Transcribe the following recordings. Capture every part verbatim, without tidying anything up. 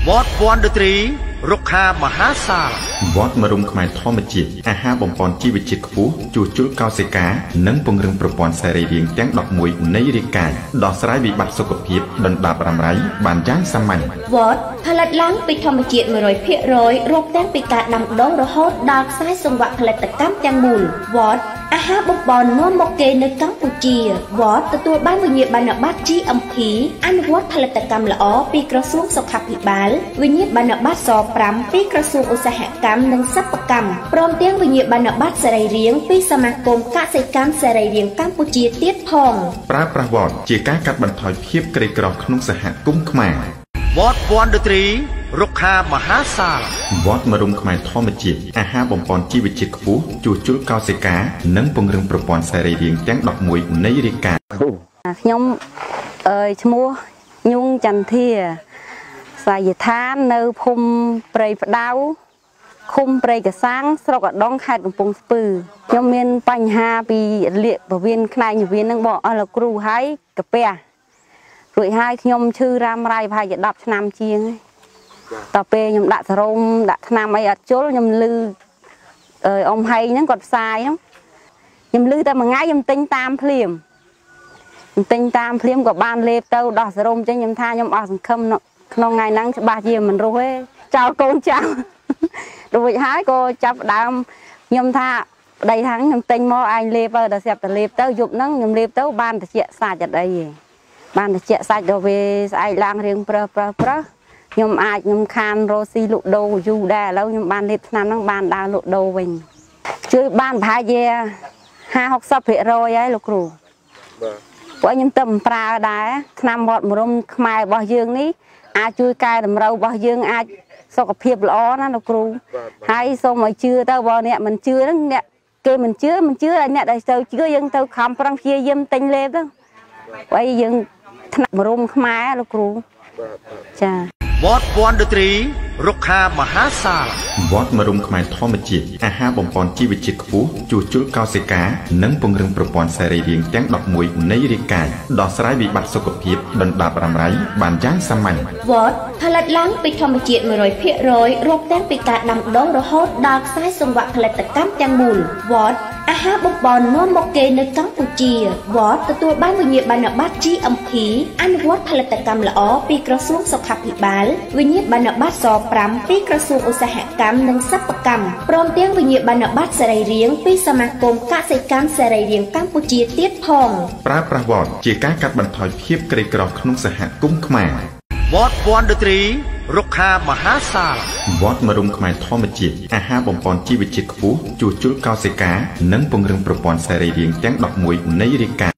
វត្តវណ្ណត្រីរុក្ខាមហាសាលវត្តមរុំខ្មែរធម្មជាតិអាហារបំពន់ជីវជាតិខ្ពស់ជួសជុលកោសិកានិងពង្រឹងប្រព័ន្ធសរីរាង្គទាំងដប់មួយនៃរាងកាយដោះស្រាយវិបត្តិសុខភាពដណ្ដាបរំរាយបានយ៉ាងសាមញ្ញវត្តផលិតឡើងពីធម្មជាតិ một trăm phần trăm រកទាំងពីការដាំដុះរហូតដល់ខ្សែសង្វាក់ផលិតកម្មទាំងមូលវត្តអាហារបំពន់នាំមកគេនៅកម្ពុជាវត្តទទួលបានវិញ្ញាបនបត្រ G M P អនុវត្តផលិតកម្មល្អពីក្រសួងសុខាភិបាលវិញ្ញាបនបត្រ ស ប្រាំ ពីក្រសួងឧស្សាហកម្មនិងសិប្បកម្មព្រមទាំងវិញ្ញាបនបត្រសរីរាង្គពីសមាគមកសិកម្មសរីរាង្គកម្ពុជាទៀតផងប្រើប្រាស់វត្តជាការកាត់បន្ថយភាពក្រីក្រក្នុងសហគមន៍ខ្មែរវត្តវណ្ណត្រីរុក្ខាមហាសាលវត្តមរុំខ្មែរធម្មជាតិអាហារបំពន់ជីវជាតិខ្ពស់ជួសជុលកោសិកានិងពង្រឹងប្រព័ន្ធសរីរាង្គទាំងដប់មួយនៃរាងកាយខ្ញុំអើយឈ្មោះញungចន្ទធាសាយដ្ឋាននៅភូមិព្រៃផ្ដៅឃុំព្រៃកសាំងស្រុកឧដុង្គខេត្តកំពង់ស្ពឺខ្ញុំមានបញ្ហាពីលាកពោះវៀនខ្នែងពោះវៀននឹងបងអស់លោកគ្រូហើយកាពះរួចហើយខ្ញុំឈឺរ៉ាំរ៉ៃប្រហែលជាដប់ឆ្នាំជាងតទៅពេលខ្ញុំដាក់សរោមដាក់ថ្នាំអីអត់ជុលខ្ញុំលឺអឺអ៊ំហៃហ្នឹងគាត់ផ្សាយហ្នឹងខ្ញុំលឺតែមួយថ្ងៃខ្ញុំទិញតាមភ្លាមខ្ញុំទិញតាមភ្លាមក៏បានលេបទៅដោះសរោមចេញខ្ញុំថាខ្ញុំអស់សង្ឃឹមក្នុងថ្ងៃហ្នឹងច្បាស់ជាមិនរស់ទេចោលកូនចៅរួចហើយក៏ចាប់ដើមខ្ញុំថាប្តីថាខ្ញុំទិញមកឯងលេបទៅដល់ស្រាប់តែលេបទៅយប់ហ្នឹងខ្ញុំលេបទៅបានតិចសាច់អត់អីទេបានតិចសាច់ដល់ពេលស្អែកឡើងរៀងប្រើប្រើប្រើខ្ញុំអាចខ្ញុំខានរស់ស៊ីលក់ដូរយូរដែរឥឡូវខ្ញុំបានលេបថ្នាំហ្នឹងបានដើរលក់ដូរវិញជួយបានប្រហែលជាห้าหกสิบភាគរយហើយលោកគ្រូបាទពួកខ្ញុំទៅប្រើដែរថ្នាំវត្តមរុំខ្មែររបស់យើងនេះអាចជួយកែតម្រូវរបស់យើងអាចសុខភាពល្អណាលោកគ្រូហើយសូមឲ្យជឿទៅបើអ្នកមិនជឿហ្នឹងអ្នកគេមិនជឿមិនជឿឲ្យអ្នកដែលទៅជឿយើងទៅខំប្រឹងព្យាយាមទិញលេបទៅហើយយើងថ្នាំមរុំខ្មែរលោកគ្រូចាវត្តវណ្ណត្រីរុក្ខាមហាសាលវត្តមរុំខ្មែរធម្មជាតិអាហារបំពន់ជីវជាតិខ្ពស់ជួសជុលកោសិកានិងពង្រឹងប្រព័ន្ធសរីរាង្គទាំងដប់មួយនៃរាងកាយដោះស្រាយវិបត្តិសុខភាពដណ្ដាបរំរាយបានយ៉ាងសាមញ្ញវត្តផលិតឡើងពីធម្មជាតិ một trăm phần trăm រកទាំងពីការដាំដុះរហូតដល់ខ្សែសង្វាក់ផលិតកម្មទាំងមូលវត្តអាហារបំពន់នាំមកគេនៅកម្ពុជាវត្តទទួលបានវិញ្ញាបនបត្រ G M P អនុវត្តផលិតកម្មល្អពីក្រសួងសុខាភិបាលវិញ្ញាបនបត្រ ស ប្រាំ ពីក្រសួងឧស្សាហកម្មនិងសិប្បកម្មព្រមទាំងវិញ្ញាបនបត្រសរីរាង្គពីសមាគមកសិកម្មសរីរាង្គកម្ពុជាទៀតផងប្រើប្រាស់វត្តជាការកាត់បន្ថយភាពក្រីក្រក្នុងសហគមន៍ខ្មែរវត្តវណ្ណត្រីរុក្ខាមហាសាលវត្តមរុំខ្មែរធម្មជាតិអាហារបំពន់ជីវជាតិខ្ពស់ជួសជុលកោសិកានិងពង្រឹងប្រព័ន្ធសរីរាង្គទាំងដប់មួយនៃរាងកាយ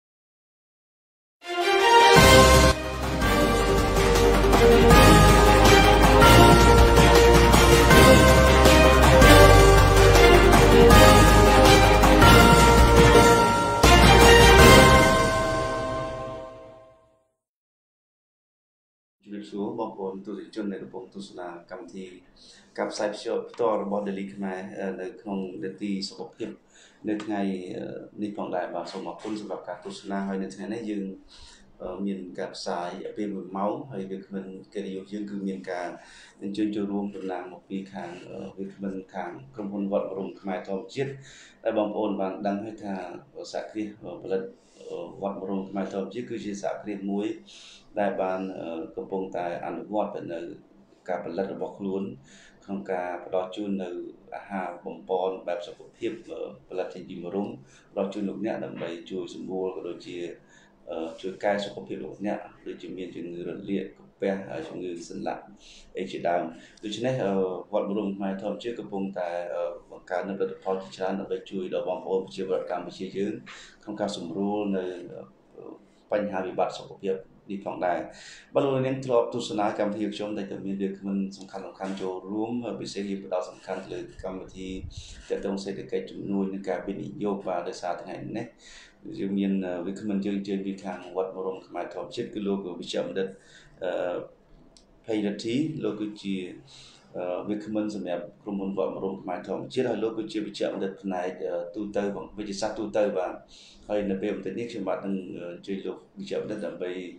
ជំរាបសួរបងប្អូនទស្សនិកជននៃកំពុងទស្សនាកម្មវិធីការផ្សាយផ្ទាល់ផ្ទាល់របស់ Daily ខ្មែរនៅក្នុងនាទីសុខភាពនៅថ្ងៃនេះផងដែរបាទសូមអរគុណសម្រាប់ការទស្សនាហើយនៅថ្ងៃនេះយើងមានការផ្សាយពេលមួយម៉ោងហើយវាគ្មិនកិត្តិយសយើងគឺមានការអញ្ជើញចូលរួមដំណើរមកពីខាងវាគ្មិនខាងក្រុមហ៊ុនវត្តមរុំខ្មែរធម្មជាតិដែលបងប្អូនបានដឹងហើយថាសហគ្រាសផលិតវត្តមរុំខ្មែរធម្មជាតិគឺជាសហគ្រាសមួយដែលបានកំពុងតែអនុវត្តទៅនៅការផលិតរបស់ខ្លួនក្នុងការផ្ដល់ជូននៅអាហារបំពន់បែបសុខភាពផលិតចេញពីមរុំផ្ដល់ជូនលោកអ្នកដើម្បីជួយសម្រួលក៏ដូចជាជួយកែសុខភាពលោកអ្នកដូចជាមានជំងឺរលាកកាពះហើយជំងឺសន្លាក់អីជាដើមដូច្នេះវត្តមរុំខ្មែរធម្មជាតិកំពុងតែបង្កើននូវផលិតផលជាច្រើនដើម្បីជួយដល់បងប្អូនប្រជាពលរដ្ឋកម្ពុជាយើងក្នុងការសម្រួលនៅបញ្ហាវិបត្តិសុខភាពនេះផងដែរបើលោកនាងធ្លាប់ទស្សនាកម្មវិធីខ្ញុំតែមានវាគ្មិនសំខាន់សំខាន់ចូលរួមពិសេសយើងផ្ដោតសំខាន់លើកម្មវិធីទាក់ទងសេដ្ឋកិច្ចជំនួយនិងការវិនិយោគបាទដោយសារថ្ងៃនេះយើងមានវាគ្មិនយើងជើងពីខាងវត្តមរុំខ្មែរធម្មជាតិគឺលោកវិជ្ជបណ្ឌិតអឺភ័យរិទ្ធីលោកគឺជាវាគ្មិនសម្រាប់ក្រុមហ៊ុនវត្តមរុំខ្មែរធម្មជាតិហើយលោកគឺជាវិជ្ជបណ្ឌិតផ្នែកទូទៅវិទ្យាសាស្ត្រទូទៅបាទហើយនៅពេលបន្តិចនេះខ្ញុំបាទនឹងជួយលោកវិជ្ជបណ្ឌិតដើម្បី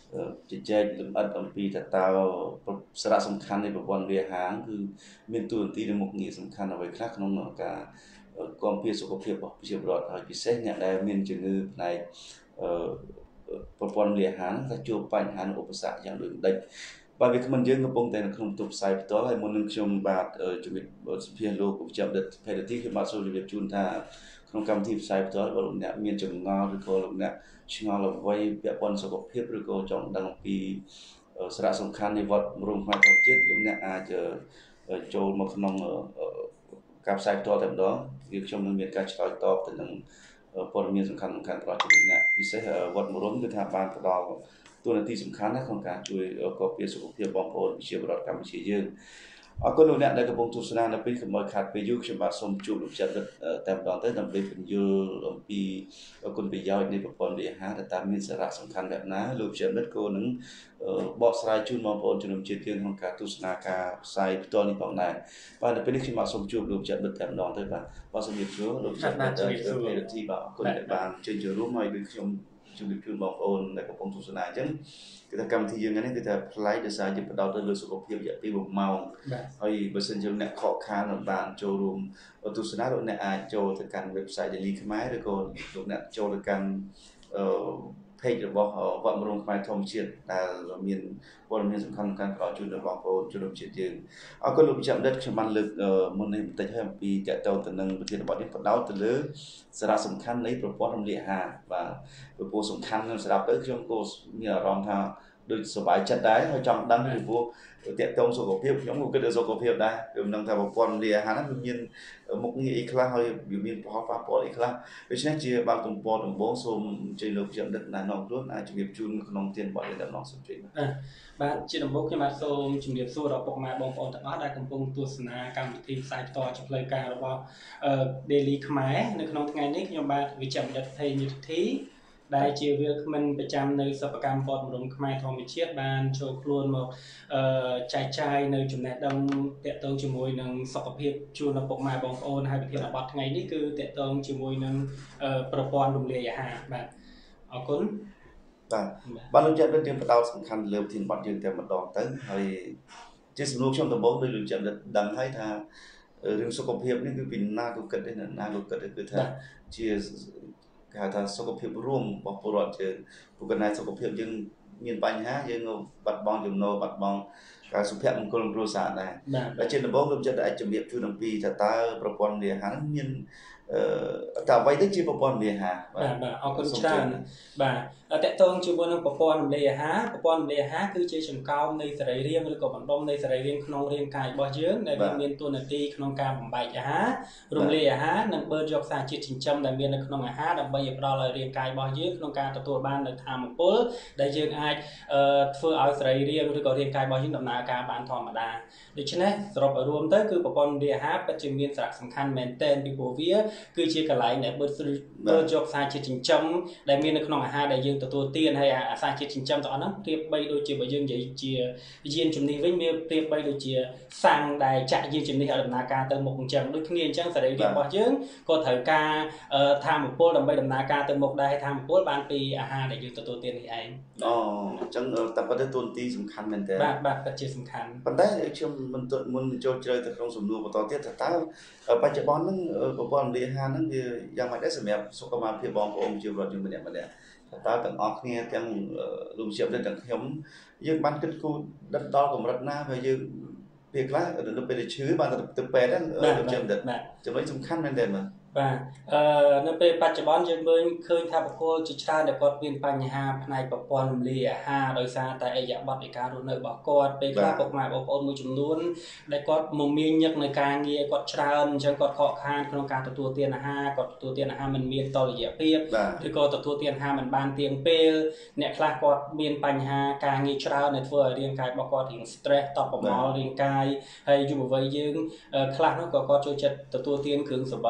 ជាចែកលម្អិតអំពីថាតើសារៈសំខាន់នៃប្រព័ន្ធវាហាងគឺមានតួនាទីនិងមុខងារសំខាន់អ្វីខ្លះក្នុងការគាំពារសុខភាពរបស់ប្រជាពលរដ្ឋហើយពិសេសអ្នកដែលមានជំងឺផ្នែកប្រព័ន្ធវាហាងថាជួបបញ្ហាឧបសគ្គយ៉ាងដូចដេចបាទវាគ្មិនយើងកំពុងតែនៅក្នុងទូរផ្សាយផ្ទាល់ហើយមុននឹងខ្ញុំបាទជំរាបសម្ភាសលោកវិជ្ជបណ្ឌិតភេទទីខ្ញុំបាទសូមជម្រាបជូនថាក្នុងកម្មវិធីផ្សាយផ្ទាល់បើលោកអ្នកមានចម្ងល់ឬក៏លោកអ្នកឆ្ងល់អ្វីពាក់ព័ន្ធសុខភាពឬក៏ចង់ដឹងអំពីសារៈសំខាន់នៃវត្តរំខ្មែរធម្មជាតិលោកអ្នកអាចចូលមកក្នុងការផ្សាយផ្ទាល់តែម្ដងគឺខ្ញុំនឹងមានការឆ្លើយតបទៅនឹងព័ត៌មានសំខាន់ៗផ្ដល់ជូនលោកអ្នកពិសេសវត្តរំគឺថាបានផ្ដល់តួនាទីសំខាន់ណាស់ក្នុងការជួយគាំពារសុខភាពបងប្អូនប្រជាពលរដ្ឋកម្ពុជាយើងអរគុណលោកអ្នកដែលកំពុងទស្សនានៅពេលកុំឲ្យខាតពេលយូរខ្ញុំបាទសូមជួបលោកចិត្តតែម្ដងទៅដើម្បីពន្យល់អំពីគុណប្រយោជន៍នៃប្រព័ន្ធវាហារតើមានសារៈសំខាន់បែបណាលោកចិត្តក៏នឹងបកស្រាយជូនបងប្អូនជំនុំជាតិយើងក្នុងការទស្សនាការផ្សាយផ្ទាល់នេះផងដែរបាទនៅពេលនេះខ្ញុំបាទសូមជួបលោកចិត្តតែម្ដងទៅបាទបាទសូមជម្រាបសួរលោកចិត្តដែលពេលទីបាទអរគុណដែលបានជួយចូលរួមហើយដូចខ្ញុំជំរាបជូនបងប្អូនដែលកំពុងទស្សនាអញ្ចឹងគឺថាកម្មវិធីយើងនេះគឺថាផ្លាយដោយសារយើងផ្ដោតទៅលើសុខភាពរយៈពេលមួយម៉ោងហើយបើសិនជាអ្នកខកខានមិនបានចូលរួមទស្សនាលោកអ្នកអាចចូលទៅកាន់ website Daily ខ្មែរឬក៏លោកអ្នកចូលទៅកាន់អឺ page របស់វត្តរំខ្មែរធម្មជាតិដែលមានព័ត៌មានសំខាន់ៗផ្ដល់ជូនដល់បងប្អូនជនរួមជាតិយើងអរគុណលោកវិជ្ជបណ្ឌិតខ្ញុំបានលើកមុននេះបន្តិចហើយអំពីតកតទៅនឹងប្រធានបទនេះផ្ដោតទៅលើសារៈសំខាន់នៃប្រព័ន្ធរំលាយអាហារបាទពីព្រោះសំខាន់នឹងស្ដាប់ទៅខ្ញុំក៏មានអារម្មណ៍ថាដូចសុបាយចិត្តដែរហើយចង់ដឹងពីព្រោះតកតងសុខភាពខ្ញុំក៏គិតដល់សុខភាពដែរគឺមិនដឹងថាប្រព័ន្ធរំលាយអាហារហ្នឹងមានមុខងារអីខ្លះហើយវាមានផលប៉ះពាល់អីខ្លះដូច្នេះជាបើកទំព័រដំបូងសូមអញ្ជើញលោកខ្ញុំដឹកណែនាំខ្លួនអាចជម្រាបជូនក្នុងទានបទនេះដល់សូមជឿបាទបាទជាដំបូងខ្ញុំបាទសូមជម្រាបសួរដល់ពុកម៉ែបងប្អូនទាំងអស់ដែលកំពុងទស្សនាកម្មវិធីផ្សាយផ្ទាល់ជាផ្លូវការរបស់ Daily ខ្មែរនៅក្នុងថ្ងៃនេះខ្ញុំបាទវិជ្ជបណ្ឌិតថេយនិទ្ធីដែលជាវាគ្មិនប្រចាំនៅសិប្បកម្មព័ត៌មានខ្មែរធម្មជាតិបានចូលខ្លួនមកអឺចែកចាយនៅចំណេះដឹងតាក់ទងជាមួយនឹងសុខភាពជូនដល់ពុកម៉ែបងប្អូនហើយវិធានបទថ្ងៃនេះគឺតាក់ទងជាមួយនឹងប្រព័ន្ធរំលាយអាហារបាទអរគុណបាទបាទលោកចិត្តយើងផ្ដោតសំខាន់លើវិធានបទយើងតែម្ដងទៅហើយជាសំណួរខ្ញុំដំបូងដោយលោកចិត្តដឹងហើយថារឿងសុខភាពនេះគឺពីណាក៏គិតដែរណាក៏គិតគឺថាជាគេហៅថាសុខភាពរួមរបស់ពលរដ្ឋយើងព្រោះកណ្ដាលសុខភាពយើងមានបញ្ហាយើងបាត់បង់ចំណូលបាត់បង់ការសុភមង្គលគ្រួសារដែរតែជាដំបូងលោកចិត្តអាចជំរាបជូនអំពីថាតើប្រព័ន្ធវាហារមានអឺតើអ្វីទៅជាប្រព័ន្ធវាហារបាទបាទអរគុណច្រើនបាទតកតងជាមួយនឹងប្រព័ន្ធរំលាយអាហារប្រព័ន្ធរំលាយអាហារគឺជាចង្កោមនៃសរីរាង្គឬក៏បណ្ដុំនៃសរីរាង្គក្នុងរាងកាយរបស់យើងដែលវាមានតួនាទីក្នុងការបំបែកអាហាររំលាយអាហារនិងបឺតយកសារជាតិចិញ្ចឹមដែលមាននៅក្នុងអាហារដើម្បីឲ្យផ្ដល់ឲ្យរាងកាយរបស់យើងក្នុងការទទួលបាននូវថាមពលដែលយើងអាចធ្វើឲ្យសរីរាង្គឬក៏រាងកាយរបស់យើងដំណើរការបានធម្មតាដូច្នេះសរុបឲ្យរួមទៅគឺប្រព័ន្ធរំលាយអាហារពិតជាមានសារៈសំខាន់មែនទែនពីព្រោះវាគឺជាកន្លែងដែលបឺតបឺតយកសារជាតិចិញ្ចឹមដែលមាននៅក្នុងអាហារដែលយើងទទួលទានហើយអាសារជាតិចិញ្ចឹមទាំងអស់ហ្នឹងប្រៀបបីដូចជាបើយើងនិយាយជាយានជំនិះវិញវាប្រៀបបីដូចជាសាំងដែលចាក់យានជំនិះឲ្យដំណើរការទៅមុខអញ្ចឹងដូចគ្នាអញ្ចឹងសរីរាង្គរបស់យើងក៏ត្រូវការថាមពលដើម្បីដំណើរការទៅមុខដែរថាមពលបានពីអាហារដែលយើងទទួលទាននេះឯងអូអញ្ចឹងតែប៉ុន្តែតួនាទីសំខាន់មែនតើបាទបាទពិតជាសំខាន់ប៉ុន្តែខ្ញុំមិនមុនចូលជ្រៅទៅក្នុងសំណួរបន្តទៀតថាតើបច្ចុប្បន្នហ្នឹងប្រព័ន្ធរំលាយអាហារហ្នឹងវាយ៉ាងម៉េចដែរសម្រាប់សុខភាពបងប្អូនជាពលរដ្ឋយើងម្នាក់ម្នាក់តើទាំងអស់គ្នាទាំងលោកជាប់ទាំងខ្ញុំយើងបានគិតគូរដល់កម្រិតណាហើយយើងពេលខ្លះនៅពេលឈឺបានទៅពេទ្យហ្នឹងលោកជាប់ចំណុចសំខាន់មែនទេមើលបាទអឺនៅពេលបច្ចុប្បន្នយើងមើលឃើញថាបុគ្គលជាច្រើនដែលគាត់មានបញ្ហាផ្នែកប្រព័ន្ធរំលាយអាហារដោយសារតែអិយប័តនៃការរស់នៅរបស់គាត់ពេលខ្លះពុកម៉ែបងប្អូនមួយចំនួនដែលគាត់មមាញឹកនៅការងារគាត់ច្រើនអញ្ចឹងគាត់ខកខានក្នុងការទទួលទានអាហារគាត់ទទួលទានអាហារមិនមានតុល្យភាពឬក៏ទទួលទានអាហារមិនបានទៀងពេលអ្នកខ្លះគាត់មានបញ្ហាការងារច្រើនដែលធ្វើឲ្យរាងកាយរបស់គាត់រៀង stress តប់ប្រមល់រាងកាយហើយយុវវ័យយើងខ្លះនោះក៏គាត់ចូលចិត្តទទួលទានគ្រឿងសង្វឹង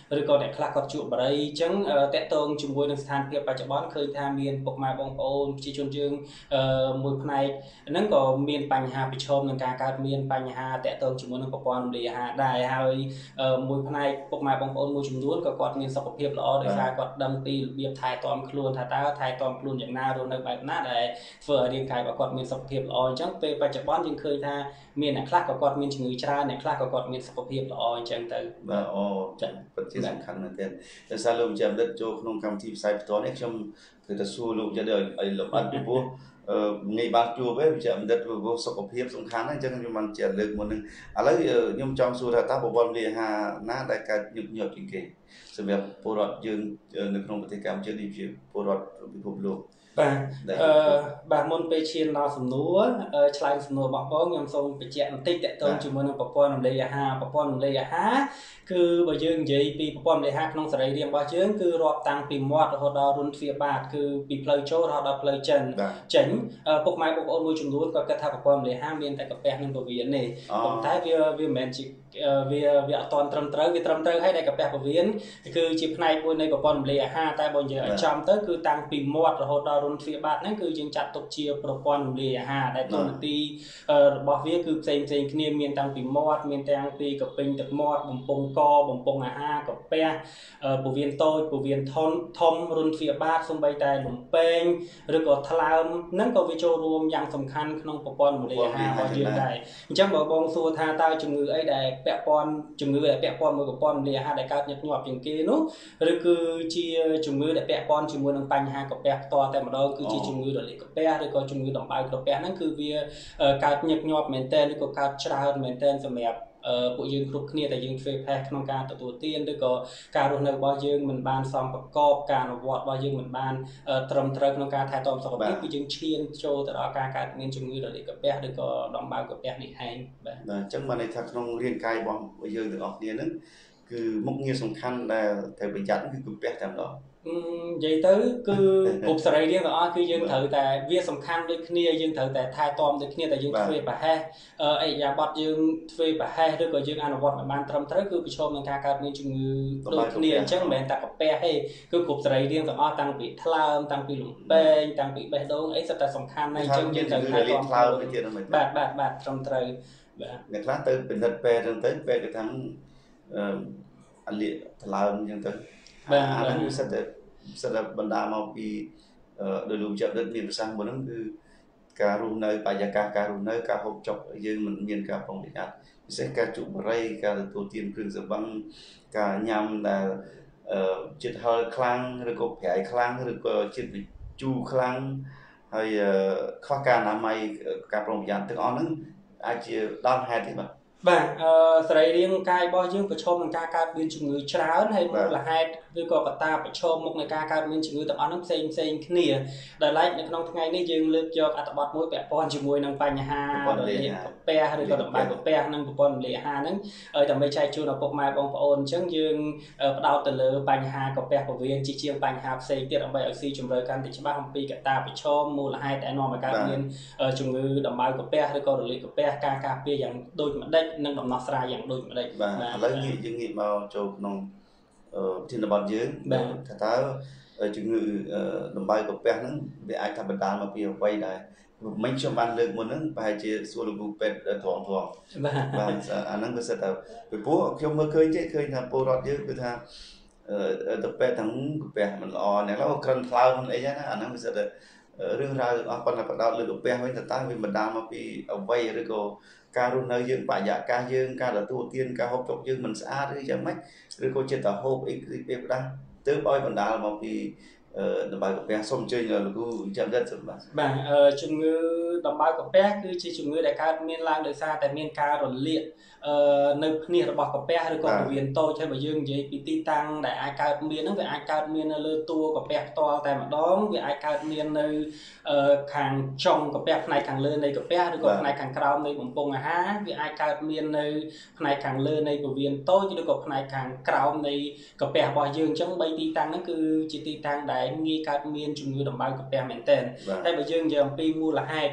ឬក៏អ្នកខ្លះគាត់ជួបបរិយអញ្ចឹងតកតងជាមួយនឹងស្ថានភាពបច្ចុប្បន្នឃើញថាមានពុកម៉ែបងប្អូនប្រជាជនយើងមួយផ្នែកហ្នឹងក៏មានបញ្ហាប្រឈមនឹងការកើតមានបញ្ហាតកតងជាមួយនឹងប្រព័ន្ធរំលាយអាហារដែរហើយមួយផ្នែកពុកម៉ែបងប្អូនមួយចំនួនក៏គាត់មានសុខភាពល្អដោយសារគាត់ដឹងពីរបៀបថែទាំខ្លួនថាតើថែទាំខ្លួនយ៉ាងណារស់នៅបែបណាដែលធ្វើឲ្យរាងកាយរបស់គាត់មានសុខភាពល្អអញ្ចឹងពេលបច្ចុប្បន្នយើងឃើញថាមានអ្នកខ្លះក៏គាត់មានជំងឺច្រើនអ្នកខ្លះក៏គាត់មានសុខភាពល្អអញ្ចឹងទៅបាទអូចា៎ពិតជាសំខាន់មែនទែនដោយសារលោកចាំដិតចូលក្នុងកម្មវិធីផ្សាយផ្ទាល់នេះខ្ញុំគឺទៅសួរលោកចិត្តឲ្យឲ្យលំអិតពីព្រោះងាយបានជួបទេវិជ្ជាបណ្ឌិតព្រោះសុខភាពសំខាន់ណាស់អញ្ចឹងខ្ញុំបានជាលើកមុននឹងឥឡូវខ្ញុំចង់សួរថាតើប្រព័ន្ធរាយអាហារណាដែលកើតញឹកញាប់ជាងគេសម្រាប់ពលរដ្ឋយើងនៅក្នុងប្រទេសកម្ពុជានេះជាពលរដ្ឋពិភពលោកបាទអឺបាទមុនពេលឈានដល់សំណួរឆ្លើយសំណួររបស់បងខ្ញុំសូមបញ្ជាក់បន្តិចតកតងជាមួយនឹងប្រព័ន្ធរំលាយអាហារប្រព័ន្ធរំលាយអាហារគឺបើយើងនិយាយពីប្រព័ន្ធរំលាយអាហារក្នុងសរីរាង្គរបស់យើងគឺរាប់តាំងពីមាត់រហូតដល់រុនទ្វារបាតគឺពីផ្លូវចូលរហូតដល់ផ្លូវចេញចេញពុកម៉ែបងប្អូនមួយចំនួនក៏គិតថាប្រព័ន្ធរំលាយអាហារមានតែកាពះនិងពោះវៀនទេប៉ុន្តែវាវាមិនមែនជាវាវាអត់ទាន់ត្រឹមត្រូវវាត្រឹមត្រូវហើយដែលកាពះពោះវៀនគឺជាផ្នែកមួយនៃប្រព័ន្ធរំលាយអាហារតែបើនិយាយឲ្យចំទៅគឺតាំងពីមាត់រហូតដល់រុនទ្វារបាតហ្នឹងគឺយើងចាត់ទុកជាប្រព័ន្ធរំលាយអាហារដែលតួនាទីរបស់វាគឺផ្សេងផ្សេងគ្នាមានតាំងពីមាត់មានទាំងពីកពេញទឹកមាត់បំពង់កបំពង់អាហារកាពះពោះវៀនតូចពោះវៀនធំធំរុនទ្វារបាតសូម្បីតែលំពេងឬក៏ថ្លើមហ្នឹងក៏វាចូលរួមយ៉ាងសំខាន់ក្នុងប្រព័ន្ធរំលាយអាហាររបស់យើងដែរអញ្ចឹងបើបងសួរថាតើជំងឺអីដែលពាក់ព័ន្ធជំងឺដែលពាក់ព័ន្ធមួយប្រព័ន្ធរំលាយអាហារដែលកើតញឹកញាប់ជាងគេនោះឬគឺជាជំងឺដែលពាក់ព័ន្ធជាមួយនឹងបញ្ហាកាពះផ្ទាល់តែម្ដងគឺជាជំងឺរលាកកាពះឬក៏ជំងឺដំបៅកាពះហ្នឹងគឺវាកើតញឹកញាប់មែនទែនឬក៏កើតច្រើនមែនទែនសម្រាប់ពួកយើងគ្រប់គ្នាតែយើងធ្វើផេះក្នុងការទទួលទានឬក៏ការរស់នៅរបស់យើងមិនបានសមប្រកបការអនុវត្តរបស់យើងមិនបានត្រឹមត្រូវក្នុងការថែទាំសុខភាពគឺយើងឈានចូលទៅដល់ការកើតមានជំងឺរលាកកាពះឬក៏ដំបៅកាពះនេះឯងបាទបាទអញ្ចឹងបានន័យថាក្នុងរាងកាយរបស់យើងទាំងអស់គ្នាហ្នឹងគឺមុខងារសំខាន់ដែលត្រូវប្រយ័ត្នគឺកាពះតែម្ដងនិយាយទៅគឺគ្រប់សរីរាង្គទាំងអស់គឺយើងត្រូវតែវាសំខាន់ដូចគ្នាយើងត្រូវតែថែទាំដូចគ្នាតែយើងធ្វើប្រហែសអិយាប័តយើងធ្វើប្រហែសឬក៏យើងអនុវត្តមិនបានត្រឹមត្រូវគឺប្រឈមនឹងការកើតមានជំងឺដូចគ្នាអញ្ចឹងមិនមែនតែកាពះទេគឺគ្រប់សរីរាង្គទាំងអស់តាំងពីថ្លើមតាំងពីលំពេងតាំងពីបេះដូងអីសុទ្ធតែសំខាន់ណាស់អញ្ចឹងយើងត្រូវថែទាំថ្លើមទៅទៀតហ្នឹងបាទបាទបាទត្រឹមត្រូវបាទអ្នកខ្លះទៅពិនិត្យពេទ្យហ្នឹងទៅពេទ្យគេថាអឺអាលៀកថ្លើមអញ្ចឹងទៅបាទអាហ្នឹងវាសិតតែសិតតែបណ្ដាមកពីដោយលោកជាប់ដិតមានប្រសាសន៍មួយហ្នឹងគឺការរស់នៅបរិយាកាសការរស់នៅការហូបចុកយើងមិនមានការប្រុងប្រយ័ត្នពិសេសការជក់បរិយការទទួលទានគ្រឿងសង្វឹងការញ៉ាំដែលជាតិហឹរខ្លាំងឬក៏ប្រៃខ្លាំងឬក៏ជាតិជូរខ្លាំងហើយខ្វះការអនាម័យការប្រុងប្រយ័ត្នទាំងអស់ហ្នឹងអាចជាដល់ហេតុទេបាទបាទអឺសរីរាង្គកាយរបស់យើងប្រឈមនឹងការកើតមានជំងឺច្រើនហើយមូលហេតុឬក៏កត្តាប្រឈមមុខនៃការកើតមានជំងឺទាំងអស់ហ្នឹងផ្សេងផ្សេងគ្នាដែលឡែកនៅក្នុងថ្ងៃនេះយើងលើកយកអត្ថបទមួយពាក់ព័ន្ធជាមួយនឹងបញ្ហារលាកកាពះឬក៏ដំបៅកាពះនិងប្រព័ន្ធរលាយអាហារហ្នឹងឲ្យដើម្បីចែកជូនដល់ពុកម៉ែបងប្អូនអញ្ចឹងយើងផ្ដោតទៅលើបញ្ហាកាពះពោះវៀនជាជាងបញ្ហាផ្សេងទៀតដើម្បីឲ្យស៊ីជម្រៅកាន់តែច្បាស់អំពីកត្តាប្រឈមមូលហេតុដែលនាំឲ្យកើតមានជំងឺដំបៅកាពះឬក៏រលាកកាពះការការពារយ៉ាងដូចម្ដេចនិងដំណោះស្រាយយ៉ាងដូចម្ដេចបាទឥឡូវងាកយើងងាកមកចូលក្នុងធានបទយើងថាតើជំងឺដំបៅកាពះហ្នឹងវាអាចថាបណ្ដាលមកពីអ្វីដែរមិញខ្ញុំបានលើកមុនហ្នឹងប្រហែលជាសួរលោកគ្រូពេទ្យត្រង់ត្រង់បាទបាទអាហ្នឹងវាសិតតែពីព្រោះខ្ញុំមើលឃើញទេឃើញថាពលរដ្ឋយើងគឺថាទៅពេទ្យទាំងកាពះមិនល្អអ្នកឡើយក្រិនថ្លើមអីហ្នឹងណាអាហ្នឹងវាសិតតែរឿងរ៉ាវទាំងអស់ប៉ុន្តែបដោតលើកាពះវិញតើតើវាបណ្ដាលមកពីអ្វីឬក៏ការរស់នៅយើងបរិយាកាសយើងការទទួលទានការហូបចុកយើងមិនស្អាតឬយ៉ាងម៉េចឬក៏ចិត្តតែហូបអីគឺពេលផ្ដាស់ទើបឲ្យបណ្ដាលមកពីដំបៅកាពះសូមអញ្ជើញលោកគ្រូចាំដិតសូមបាទបាទជំងឺដំបៅកាពះគឺជាជំងឺដែលកើតមានឡើងដោយសារតែមានការរលាកនៅភ្នាសរបស់កាពះឬក៏ពោះវៀនតូចហើយបើយើងនិយាយពីទីតាំងដែលអាចកើតមានហ្នឹងវាអាចកើតមាននៅលើតួកាពះផ្ទាល់តែម្ដងវាអាចកើតមាននៅខាងចុងកាពះផ្នែកខាងលើនៃកាពះឬក៏ផ្នែកខាងក្រោមនៃបំពង់អាហារវាអាចកើតមាននៅផ្នែកខាងលើនៃពោះវៀនតូចឬក៏ផ្នែកខាងក្រោមនៃកាពះរបស់យើងអញ្ចឹងបីទីតាំងហ្នឹងគឺជាទីតាំងដែលងាយកើតមានជំងឺដំបៅកាពះមែនទែនតែបើយើងនិយាយអំពីមូលហេតុ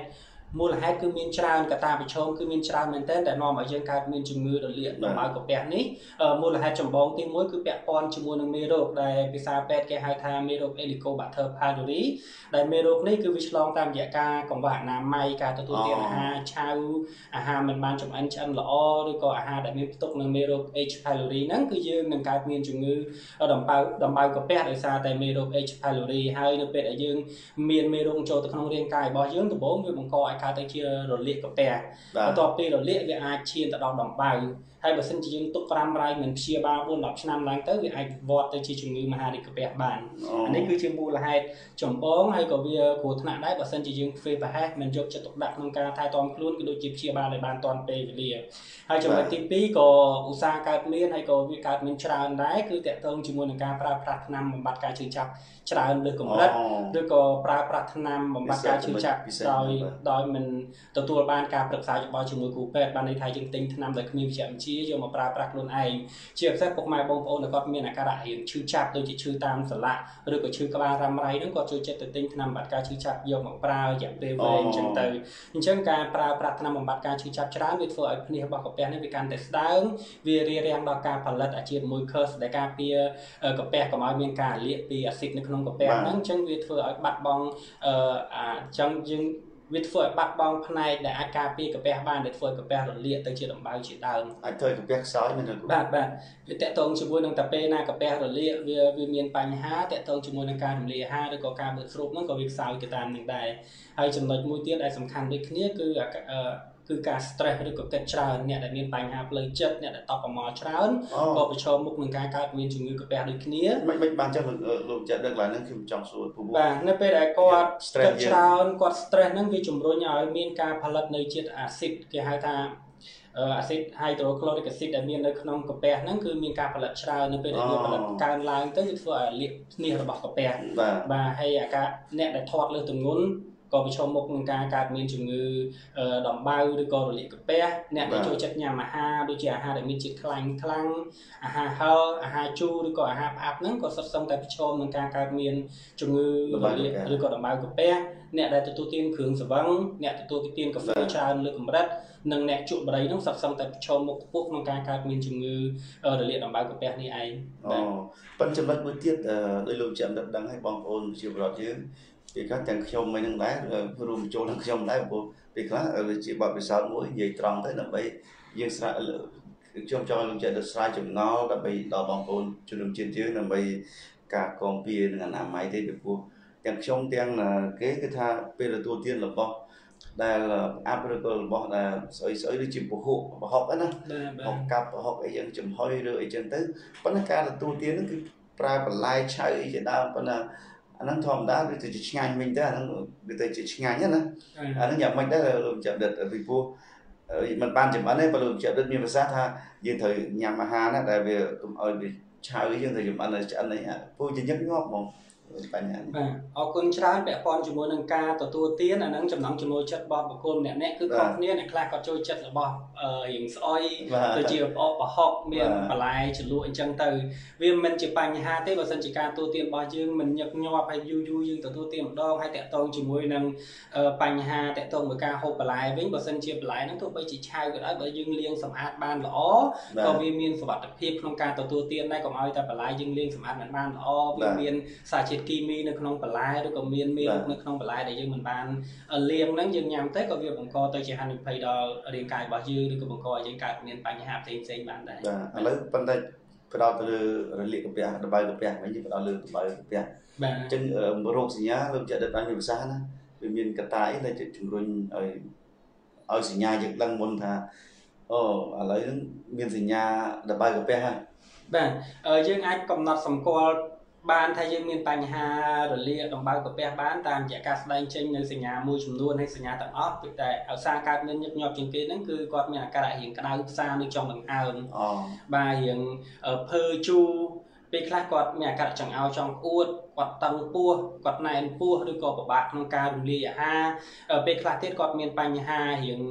មូលហេតុគឺមានច្រើនកត្តាប្រឈមគឺមានច្រើនមែនទែនដែលនាំឲ្យយើងកើតមានជំងឺរលាកដំបៅកាពះនេះមូលហេតុចម្បងទីមួយគឺពាក់ព័ន្ធជាមួយនឹងមេរោគដែលភាសាពេទ្យគេហៅថាមេរោគ Helicobacter pylori ដែលមេរោគនេះគឺវាឆ្លងតាមរយៈការកង្វះអនាម័យការទទួលទានអាហារឆៅអាហារមិនបានចម្អិនឆ្អិនល្អឬក៏អាហារដែលមានផ្ទុកនឹងមេរោគ H pylori ហ្នឹងគឺយើងនឹងកើតមានជំងឺដំបៅដំបៅកាពះដោយសារតែមេរោគ H pylori ហើយនៅពេលដែលយើងមានមេរោគចូលទៅក្នុងរាងកាយរបស់យើងដំបូងវាបង្កឲ្យកើតទៅជារលាកកាពះបន្ទាប់ពីរលាកវាអាចឈានទៅដល់ដំបៅហើយបើសិនជាយើងទុកប្រាំរៃមិនព្យាបាលbốnដល់ឆ្នាំឡើងទៅវាអាចវត្តទៅជាជំងឺមហារីកកាពះបានអានេះគឺជាមូលហេតុចម្បងហើយក៏វាគ្រោះថ្នាក់ដែរបើសិនជាយើងធ្វើប្រហែសមិនយកចិត្តទុកដាក់ក្នុងការថែទាំខ្លួនក៏ដូចជាព្យាបាលឲ្យបានទាន់ពេលវេលាហើយចំណុចទីពីរក៏ឧស្សាហ៍កើតមានហើយក៏វាកើតមានច្រើនដែរគឺតកតងជាមួយនឹងការប្រើប្រាស់ថ្នាំបំបត្តិការឈឺចាប់ច្រើនលើសកម្រិតឬក៏ប្រើប្រាស់ថ្នាំបំបត្តិការឈឺចាប់ដោយដោយមិនទទួលបានការប្រឹក្សាយោបល់ជាមួយគ្រូពេទ្យបានន័យថាយើងទិញថ្នាំដែលគ្មានវិជ្ជាបញ្ជាយកមកប្រើប្រាស់ខ្លួនឯងជាពិសេសពុកម៉ែបងប្អូនដែលគាត់មានអាការៈរៀងឈឺចាប់ដូចជាឈឺតាមសន្លាក់ឬក៏ឈឺក្បាលរ៉ាំរ៉ៃហ្នឹងគាត់ចូលចិត្តទៅទិញថ្នាំបំបត្តិការឈឺចាប់យកមកប្រើរយៈពេលវែងអញ្ចឹងទៅអញ្ចឹងការប្រើប្រាស់ថ្នាំបំបត្តិការឈឺចាប់ច្រើនវាធ្វើឲ្យភ្នាសរបស់កាពះនេះវាកាន់តែស្ដើងវារារាំងដល់ការផលិតអាជាតិមួយ curse ដែលការពារកាពះកុំឲ្យមានការលាកពីអាស៊ីតនៅក្នុងកាពះហ្នឹងអញ្ចឹងវាធ្វើឲ្យបាត់បង់អឺអញ្ចឹងយើងវាធ្វើឲ្យបាត់បង់ផ្នែកដែលអាចការពារកាពះបានដែលធ្វើឲ្យកាពះរលាកទៅជាដំបៅជាដើមអាចធ្វើកាពះខ្សោយមែនទេបាទបាទវាតកតងជាមួយនឹងតែពេលណាកាពះរលាកវាវាមានបញ្ហាតកតងជាមួយនឹងការរំលាយអាហារឬក៏ការបឺតស្រូបហ្នឹងក៏វាខ្សោយទៅតាមនឹងដែរហើយចំណុចមួយទៀតដែលសំខាន់ដូចគ្នាគឺអឺគឺការ stress ឬក៏គិតច្រើនអ្នកដែលមានបញ្ហាផ្លូវចិត្តអ្នកដែលតបប្រមល់ច្រើនក៏ប្រឈមមុខនឹងការកើតមានជំងឺកាពះដូចគ្នាមិនមិនបានចឹងលោកចាត់ដឹកឡើងហ្នឹងខ្ញុំចង់សួរពូបាទនៅពេលដែលគាត់គិតច្រើនគាត់ stress ហ្នឹងវាជំរុញឲ្យមានការផលិតនៅជាតិអាស៊ីតគេហៅថាអាស៊ីត hydrochloric acid ដែលមាននៅក្នុងកាពះហ្នឹងគឺមានការផលិតច្រើននៅពេលដែលវាផលិតកើនឡើងទៅវាធ្វើឲ្យលាកភ្នាសរបស់កាពះបាទហើយអាការអ្នកដែលធាត់លើសទម្ងន់ក៏ប្រឈមមុខនឹងការកើតមានជំងឺដំបៅឬក៏រលាកកាពះអ្នកដែលចូលចិត្តញ៉ាំអាហារដូចជាអាហារដែលមានជាតិខ្លាញ់ខ្លាំងអាហារហឹរអាហារជូរឬក៏អាហារផ្អាប់ហ្នឹងក៏សុទ្ធសឹងតែប្រឈមនឹងការកើតមានជំងឺរលាកឬក៏ដំបៅកាពះអ្នកដែលទទួលទានគ្រឿងស្រវឹងអ្នកទទួលទានកាហ្វេច្រើនលើសកម្រិតនិងអ្នកជក់បារីហ្នឹងសុទ្ធសឹងតែប្រឈមមុខខ្ពស់ក្នុងការកើតមានជំងឺរលាកដំបៅកាពះនេះឯងបាទប៉ុន្តែចំណុចមួយទៀតដោយលោកចាំដឹកដឹងឲ្យបងប្អូនជាពលរដ្ឋយើងពីខ្លះទាំងខ្ញុំមិននឹងដែររួមចូលនឹងខ្ញុំដែរព្រោះពីខ្លះជាបទពិសោធន៍មួយនិយាយត្រង់ទៅដើម្បីយើងស្រាវខ្ញុំចង់លោកចេះទៅស្រាវចំណល់ដើម្បីដល់បងប្អូនជនរួមជាតិយើងដើម្បីការគាំពៀនឹងអនាម័យទេពីព្រោះទាំងខ្ញុំទាំងគេគឺថាពេលទទួលទានរបស់ដែលអាប់ឬក៏របស់ដែលស្អីស្អីដូចជាពហុបហុកណាហុកកាប់បហុកអីយ៉ាងចំហុយឬអីចឹងទៅប៉ុន្តែការទទួលទានហ្នឹងគឺប្រើបន្លែឆៅអីជាដើមប៉ុន្តែអាហ្នឹងធម្មតាវាទៅជាឆ្ងាញ់វិញទៅអាហ្នឹងវាទៅជាឆ្ងាញ់ណាអាហ្នឹងយ៉ាងម៉េចដែរលោកចាប់ដិតពីព្រោះมันបានចម្អិនទេបើលោកចាប់ដិតមានប្រសាសន៍ថាយើងត្រូវញ៉ាំអាហារណាដែលវាកុំឲ្យវាឆៅយើងត្រូវចម្អិនឲ្យឆ្អិនអីពូជាញឹកញាប់ហ្មងបញ្ហាបាទអរគុណច្រើនពាក់ព័ន្ធជាមួយនឹងការទទួលទានអាហ្នឹងចំណងចំណូលចិត្តរបស់បុគ្គលម្នាក់ៗគឺខុសគ្នាអ្នកខ្លះគាត់ចូលចិត្តរបស់រៀងស្អុយដូចជាផ្អកប្រហុកមានបន្លែជ្រលក់អញ្ចឹងទៅវាមិនជាបញ្ហាទេបើសិនជាការទទួលទានរបស់យើងមិនញឹកញាប់ហើយយូរយូរយើងទទួលទានម្ដងហើយតាក់ទងជាមួយនឹងបញ្ហាតាក់ទងមួយការហូបបន្លែវិញបើសិនជាបន្លែហ្នឹងទោះបីជាឆៅក៏ដោយបើយើងលាងសម្អាតបានល្អក៏វាមានសុវត្ថិភាពក្នុងការទទួលទានដែរកុំឲ្យតែបន្លែយើងលាងសម្អាតមិនបានល្អវាមានសារជាតិគីមីនៅក្នុងបន្លែឬក៏មានមេរោគនៅក្នុងបន្លែដែលយើងមិនបានលាងហ្នឹងយើងញ៉ាំទៅក៏វាបង្កទៅជាហានិភ័យដល់រាងកាយរបស់យើងឬក៏បង្កឲ្យយើងកើតមានបញ្ហាផ្សេងផ្សេងបានដែរបាទឥឡូវប៉ុន្តែផ្ដោតទៅលើរលាកកាពះដំបៅកាពះវិញយើងផ្ដោតលើដំបៅកាពះបាទអញ្ចឹងរោគសញ្ញាលោកចាត់ដល់មានប្រសាសន៍ណាវាមានកត្តាអីដែលជំរុញឲ្យឲ្យសញ្ញាយើងដឹងមុនថាអូឥឡូវហ្នឹងមានសញ្ញាដំបៅកាពះហើយបាទយើងអាចកំណត់សម្គាល់បានថាយើងមានបញ្ហារលាកដំបៅកាពះបានតាមរយៈការស្ដែងចេញនៅសញ្ញាមួយចំនួនហើយសញ្ញាទាំងអស់ពីតែឧស្សាហ៍កើតមានញឹកញាប់ជាងគេហ្នឹងគឺគាត់មានអាការៈរៀងក្តៅផ្សានៅចុងដង្ហើមអូបាទរៀងភើជូរពេលខ្លះគាត់មានអាការៈចង្អោរចង់ក្អួតគាត់តឹងពោះគាត់ណែនពោះឬក៏ពិបាកក្នុងការរំលាយអាហារពេលខ្លះទៀតគាត់មានបញ្ហារៀង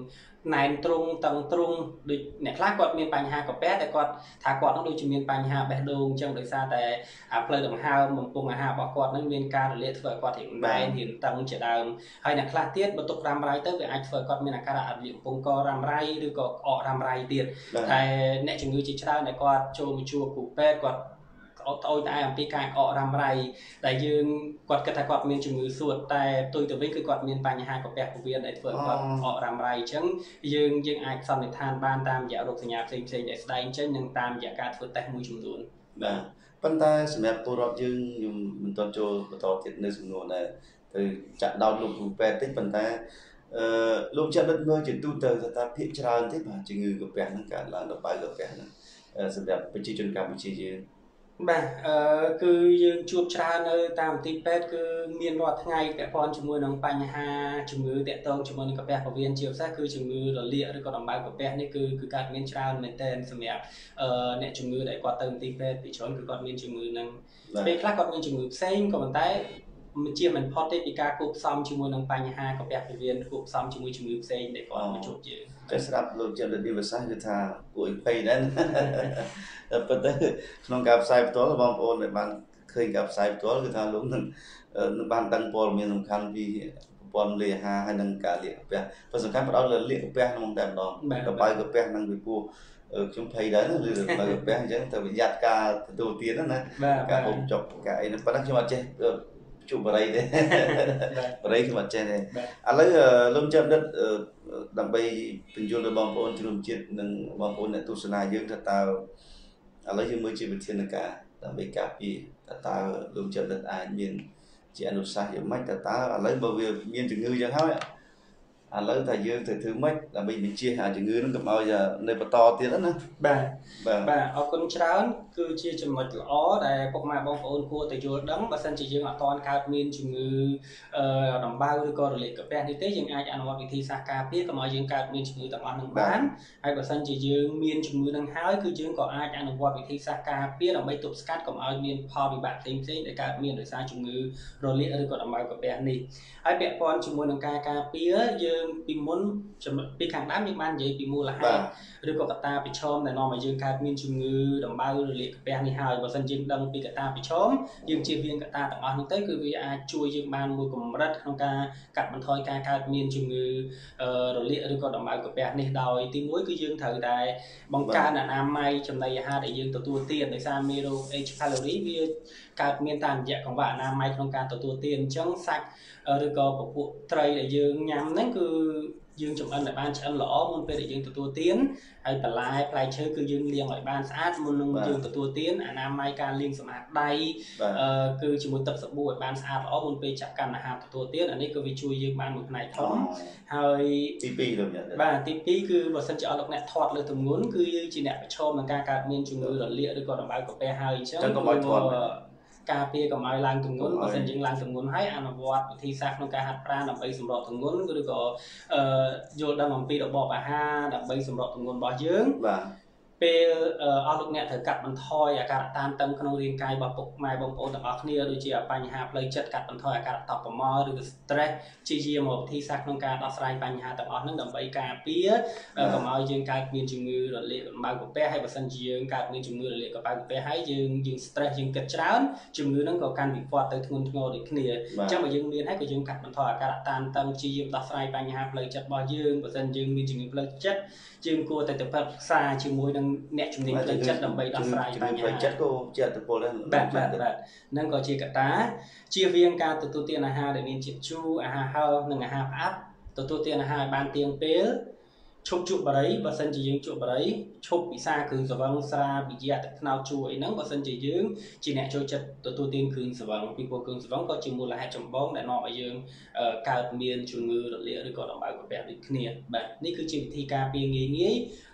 ណែនទ្រង់តឹងទ្រង់ដូចអ្នកខ្លះគាត់មានបញ្ហាកាពះតែគាត់ថាគាត់នឹងដូចជាមានបញ្ហាបេះដូងអញ្ចឹងដោយសារតែអាផ្លូវដង្ហើមបំពង់អាហាររបស់គាត់នឹងមានការរលាកធ្វើឲ្យគាត់រៀងបែនរៀងតឹងជាដើមហើយអ្នកខ្លះទៀតបើទុករ៉ាំរ៉ៃទៅវាអាចធ្វើឲ្យគាត់មានអាការៈរលាកបំពង់ករ៉ាំរ៉ៃឬក៏ក្អករ៉ាំរ៉ៃទៀតតែអ្នកជំងឺជាច្រើនដែលគាត់ចូលមកជួបគ្រូពេទ្យគាត់អត់ឲ្យតែអំពីការក្អករ៉ាំរ៉ៃដែលយើងគាត់គិតថាគាត់មានជំងឺសួតតែផ្ទុយទៅវិញគឺគាត់មានបញ្ហាកាពះពោះវៀនដែលធ្វើឲ្យគាត់ក្អករ៉ាំរ៉ៃអញ្ចឹងយើងយើងអាចសន្និដ្ឋានបានតាមរយៈរោគសញ្ញាផ្សេងផ្សេងដែលស្ដែងចេញនិងតាមរយៈការធ្វើតេស្តមួយចំនួនបាទប៉ុន្តែសម្រាប់ពលរដ្ឋយើងខ្ញុំមិនទាន់ចូលបន្តទៀតនៅសំណួរដែរទៅចាក់ដោតលោកគ្រូពេទ្យតិចប៉ុន្តែអឺលោកចាត់ដិតមើលជាទូទៅថាភាគច្រើនទេបាទជំងឺកាពះហ្នឹងកើតឡើងដល់បើកាពះហ្នឹងសម្រាប់ប្រជាជនកម្ពុជាយើងបាទអឺគឺយើងជួបច្រើននៅតាមមន្ទីរពេទ្យគឺមានរាល់ថ្ងៃពាក់ព័ន្ធជាមួយនឹងបញ្ហាជំងឺតាក់ទងជាមួយនឹងកាពះពោះវៀនជាពិសេសគឺជំងឺរលាកឬក៏ដំបៅកាពះនេះគឺគឺកើតមានច្រើនមែនទែនសម្រាប់អឺអ្នកជំងឺដែលគាត់ទៅមន្ទីរពេទ្យពីច្រើនគឺគាត់មានជំងឺហ្នឹងពេលខ្លះគាត់មានជំងឺផ្សេងក៏ប៉ុន្តែមិនជាមិនផុតទេពីការគូផ្សំជាមួយនឹងបញ្ហាកាពះពោះវៀនគូផ្សំជាមួយជំងឺផ្សេងដែលគាត់មកជួបយើងតែស្រាប់លោកចិត្តវិសាគឺថាគួរឲ្យភ័យដែរប៉ុន្តែក្នុងការផ្សាយផ្ទាល់បងប្អូនដែលបានឃើញការផ្សាយផ្ទាល់គឺថាលោកនឹងបានដឹងព័ត៌មានសំខាន់ពីប្រព័ន្ធលេអាហារហើយនិងការលាកកាពះប៉ុន្តែសំខាន់ផ្ដោតលើលាកកាពះហ្នឹងតែម្ដងកបៅកាពះហ្នឹងពីព្រោះខ្ញុំភ័យដែរឬលើកាពះអញ្ចឹងទៅប្រយ័ត្នការទទួលទានណាការហូបចុកការអីហ្នឹងប៉ុន្តែខ្ញុំអត់ចេះជួបបរិយទេបរិយខ្ញុំអត់ចេះទេឥឡូវលោកចាំដិតដើម្បីបញ្យល់ដល់បងប្អូនជំនុំជាតិនិងបងប្អូនអ្នកទស្សនាយើងថាតើឥឡូវយើងមើលជាវិធានការដើម្បីការពារតើតើលោកចាំដិតអាចមានជាអនុសាសន៍យ៉ាងម៉េចតើតើឥឡូវបើវាមានជំងឺយ៉ាងហើយឥឡូវថាយើងត្រូវធ្វើម៉េចដើម្បីបញ្ជៀសអាជំងឺហ្នឹងកុំឲ្យនៅបន្តទៀតណាបាទបាទអរគុណច្រើនគឺជាចំណុចល្អដែលពុកម៉ែបងប្អូនគួរតែយល់ដឹងបើសិនជាយើងអត់ទាន់កើតមានជំងឺអឺដំបៅឬក៏រលាកកាពះនេះទេយើងអាចអនុវត្តវិធីសាស្ត្រការពារកុំឲ្យយើងកើតមានជំងឺទាំងអស់នោះបានហើយបើសិនជាយើងមានជំងឺនឹងហើយគឺយើងក៏អាចអនុវត្តវិធីសាស្ត្រការពារដើម្បីទប់ស្កាត់កុំឲ្យមានផលវិបាកផ្សេងផ្សេងដែលកើតមានដោយសារជំងឺរលាកឬក៏ដំបៅកាពះនេះហើយពាក់ព័ន្ធជាមួយនឹងការការពារយើងពីមុនពីខាងដើមយើងបាននិយាយពីមូលហេតុឬក៏កត្តាប្រឈមដែលនាំឲ្យយើងកើតមានជំងឺដំបៅរលាកកាពះនេះហើយបើសិនយើងដឹងពីកត្តាប្រឈមយើងជៀសវាងកត្តាទាំងអស់នេះទៅគឺវាអាចជួយយើងបានមួយកម្រិតក្នុងការកាត់បន្ថយការកើតមានជំងឺរលាកឬក៏ដំបៅកាពះនេះដោយទីមួយគឺយើងត្រូវតែបង្កើនអនាម័យចំណីអាហារដែលយើងទទួលទានដោយសារមេរោគ H pylori វាកើតមានតាមរយៈកង្វះអនាម័យក្នុងការទទួលទានអញ្ចឹងសាច់ឬក៏ពពួកត្រីដែលយើងញ៉ាំហ្នឹងគឺយើងចម្អិនឲ្យបានឆ្អិនល្អមុនពេលដែលយើងទទួលទានហើយបន្លែផ្លែឈើគឺយើងលាងឲ្យបានស្អាតមុននឹងយើងទទួលទានអនាម័យការលាងសម្អាតដៃគឺជាមួយទឹកសាប៊ូឲ្យបានស្អាតល្អមុនពេលចាប់កាន់អាហារទទួលទានអានេះក៏វាជួយយើងបានមួយផ្នែកធំហើយទីពីរលោកអ្នកបាទទីពីរគឺបើសិនជាអស់លោកអ្នកធាត់លើទម្ងន់គឺយើងជាអ្នកប្រឈមនឹងការកើតមានជំងឺរលាកឬក៏ដំបៅកាពះហើយអញ្ចឹងកុំឲ្យធាត់ការពារកុំឲ្យឡើងទម្ងន់បើសិនយើងឡើងទម្ងន់ហើយអនុវត្តវិធីសាស្ត្រក្នុងការហាត់ប្រាណដើម្បីសម្រកទម្ងន់ឬក៏អឺយល់ដឹងអំពីរបបអាហារដើម្បីសម្រកទម្ងន់របស់យើងបាទពេលអស់លោកអ្នកត្រូវកាត់បន្ថយអាការៈតានតឹងក្នុងរាងកាយរបស់ពុកម៉ែបងប្អូនទាំងអស់គ្នាដូចជាបញ្ហាផ្លូវចិត្តកាត់បន្ថយអាការៈតប់ប្រមល់ឬក៏ stress ជាយាមវិធីសាស្ត្រក្នុងការដោះស្រាយបញ្ហាទាំងអស់ហ្នឹងដើម្បីការពារកុំឲ្យយើងកើតមានជំងឺរលាកដំបៅកាពះហើយបើសិនជាយើងកើតមានជំងឺរលាកដំបៅកាពះហើយយើងយើង stress យើងគិតច្រើនជំងឺហ្នឹងក៏កាន់វិវត្តទៅធ្ងន់ធ្ងរដូចគ្នាអញ្ចឹងបើយើងមានហើយក៏យើងកាត់បន្ថយអាការៈតានតឹងជាយាមដោះស្រាយបញ្ហាផ្លូវចិត្តរបស់យើងបើសិនយើងមានជំងឺផ្លូវចិត្តយើងគួរតែទៅប្រឹក្សាជាមួយនឹងអ្នកជំនាញផ្លូវចិត្តដើម្បីដោះស្រាយបញ្ហាផ្លូវចិត្តក៏ជាអត្តពលដែរបាទបាទបាទហ្នឹងក៏ជាកត្តាជៀសវាងការទទួលទានអាហារដែលមានជាតិជូរអាហារហឹរនិងអាហារផ្អាប់ទទួលទានអាហារឲ្យបានទៀងពេលឈប់ជក់បារីបើសិនជាយើងជក់បារីឈប់ពិសាគ្រឿងស្រវឹងស្រាប៊ីយ៉ាទឹកត្នោតជូរអីហ្នឹងបើសិនជាយើងជាអ្នកចូលចិត្តទទួលទានគ្រឿងស្រវឹងពីព្រោះគ្រឿងស្រវឹងក៏ជាមូលហេតុចម្បងដែលនាំឲ្យយើងកើតមានជំងឺរលាកឬក៏ដំបៅកាពះដូចគ្នាបាទនេះគឺជាវិធីការពារងាយងាយ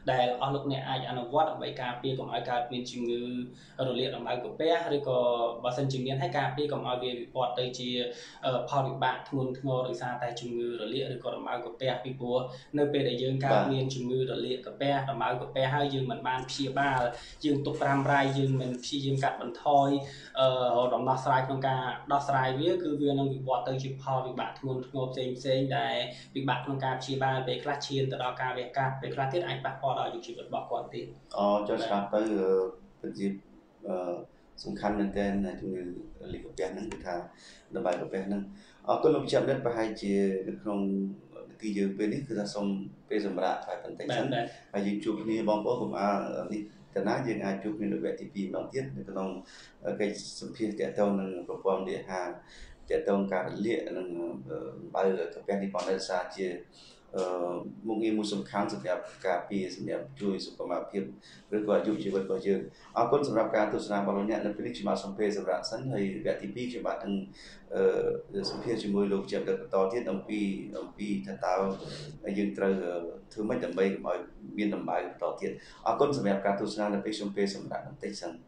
ដែលអស់លោកអ្នកអាចអនុវត្តដើម្បីការពារកុំឲ្យកើតមានជំងឺរលាកដំបៅកាពះឬក៏បើសិនជាមានឲ្យការពារកុំឲ្យវាវិវត្តទៅជាផលវិបាកធ្ងន់ធ្ងរដោយសារតែជំងឺរលាកឬក៏ដំបៅកាពះពីព្រោះនៅពេលដែលយើងកើតមានជំងឺរលាកកាពះដំបៅកាពះហើយយើងមិនបានព្យាបាលយើងទុកប្រាំរៃយើងមិនព្យាយាមកាត់បន្ថយអឺដំណោះស្រាយក្នុងការដោះស្រាយវាគឺវានឹងវិវត្តទៅជាផលវិបាកធ្ងន់ធ្ងរផ្សេងផ្សេងដែលវិបាកក្នុងការព្យាបាលពេលខ្លះឈានទៅដល់ការវះកាត់ពេលខ្លះទៀតអាចប៉ះពាល់ដល់ជីវិតរបស់គាត់ទៀតអូចុះស្ដាប់ទៅពិតជាអឺសំខាន់មែនទែនជំងឺរលាកកាពះហ្នឹងគឺថាដំបៅកាពះហ្នឹងអរគុណលោកជាមិត្តប្រហែលជានៅក្នុងទីយើងពេលនេះគឺថាសូមពេលសម្រាប់តែបន្តិចសិនហើយយើងជួបគ្នាបងប្អូនកុំអានេះកណ្ណាយើងអាចជួបគ្នានៅវគ្គទីពីរម្ដងទៀតនៅក្នុងកិច្ចសម្ភាសន៍ទាក់ទងនឹងប្រព័ន្ធលាហាទាក់ទងការលាកនិងបើកាពះនេះផងដោយសារជាអឺមុខងារមួយសំខាន់សម្រាប់ការពារសម្រាប់ជួយសុខភាពឬក៏អាយុជីវិតរបស់យើងអរគុណសម្រាប់ការទស្សនារបស់លោកអ្នកនៅពេលនេះខ្ញុំបាទសូមពេលសម្រាប់សិនហើយវគ្គទីពីរខ្ញុំបាទនឹងអឺសម្ភាសន៍ជាមួយលោកជាបន្តទៀតអំពីអំពីថាតើយើងត្រូវធ្វើម៉េចដើម្បីកុំឲ្យមានដំបៅបន្តទៀតអរគុណសម្រាប់ការទស្សនានៅពេលខ្ញុំពេលសម្រាប់បន្តិចសិន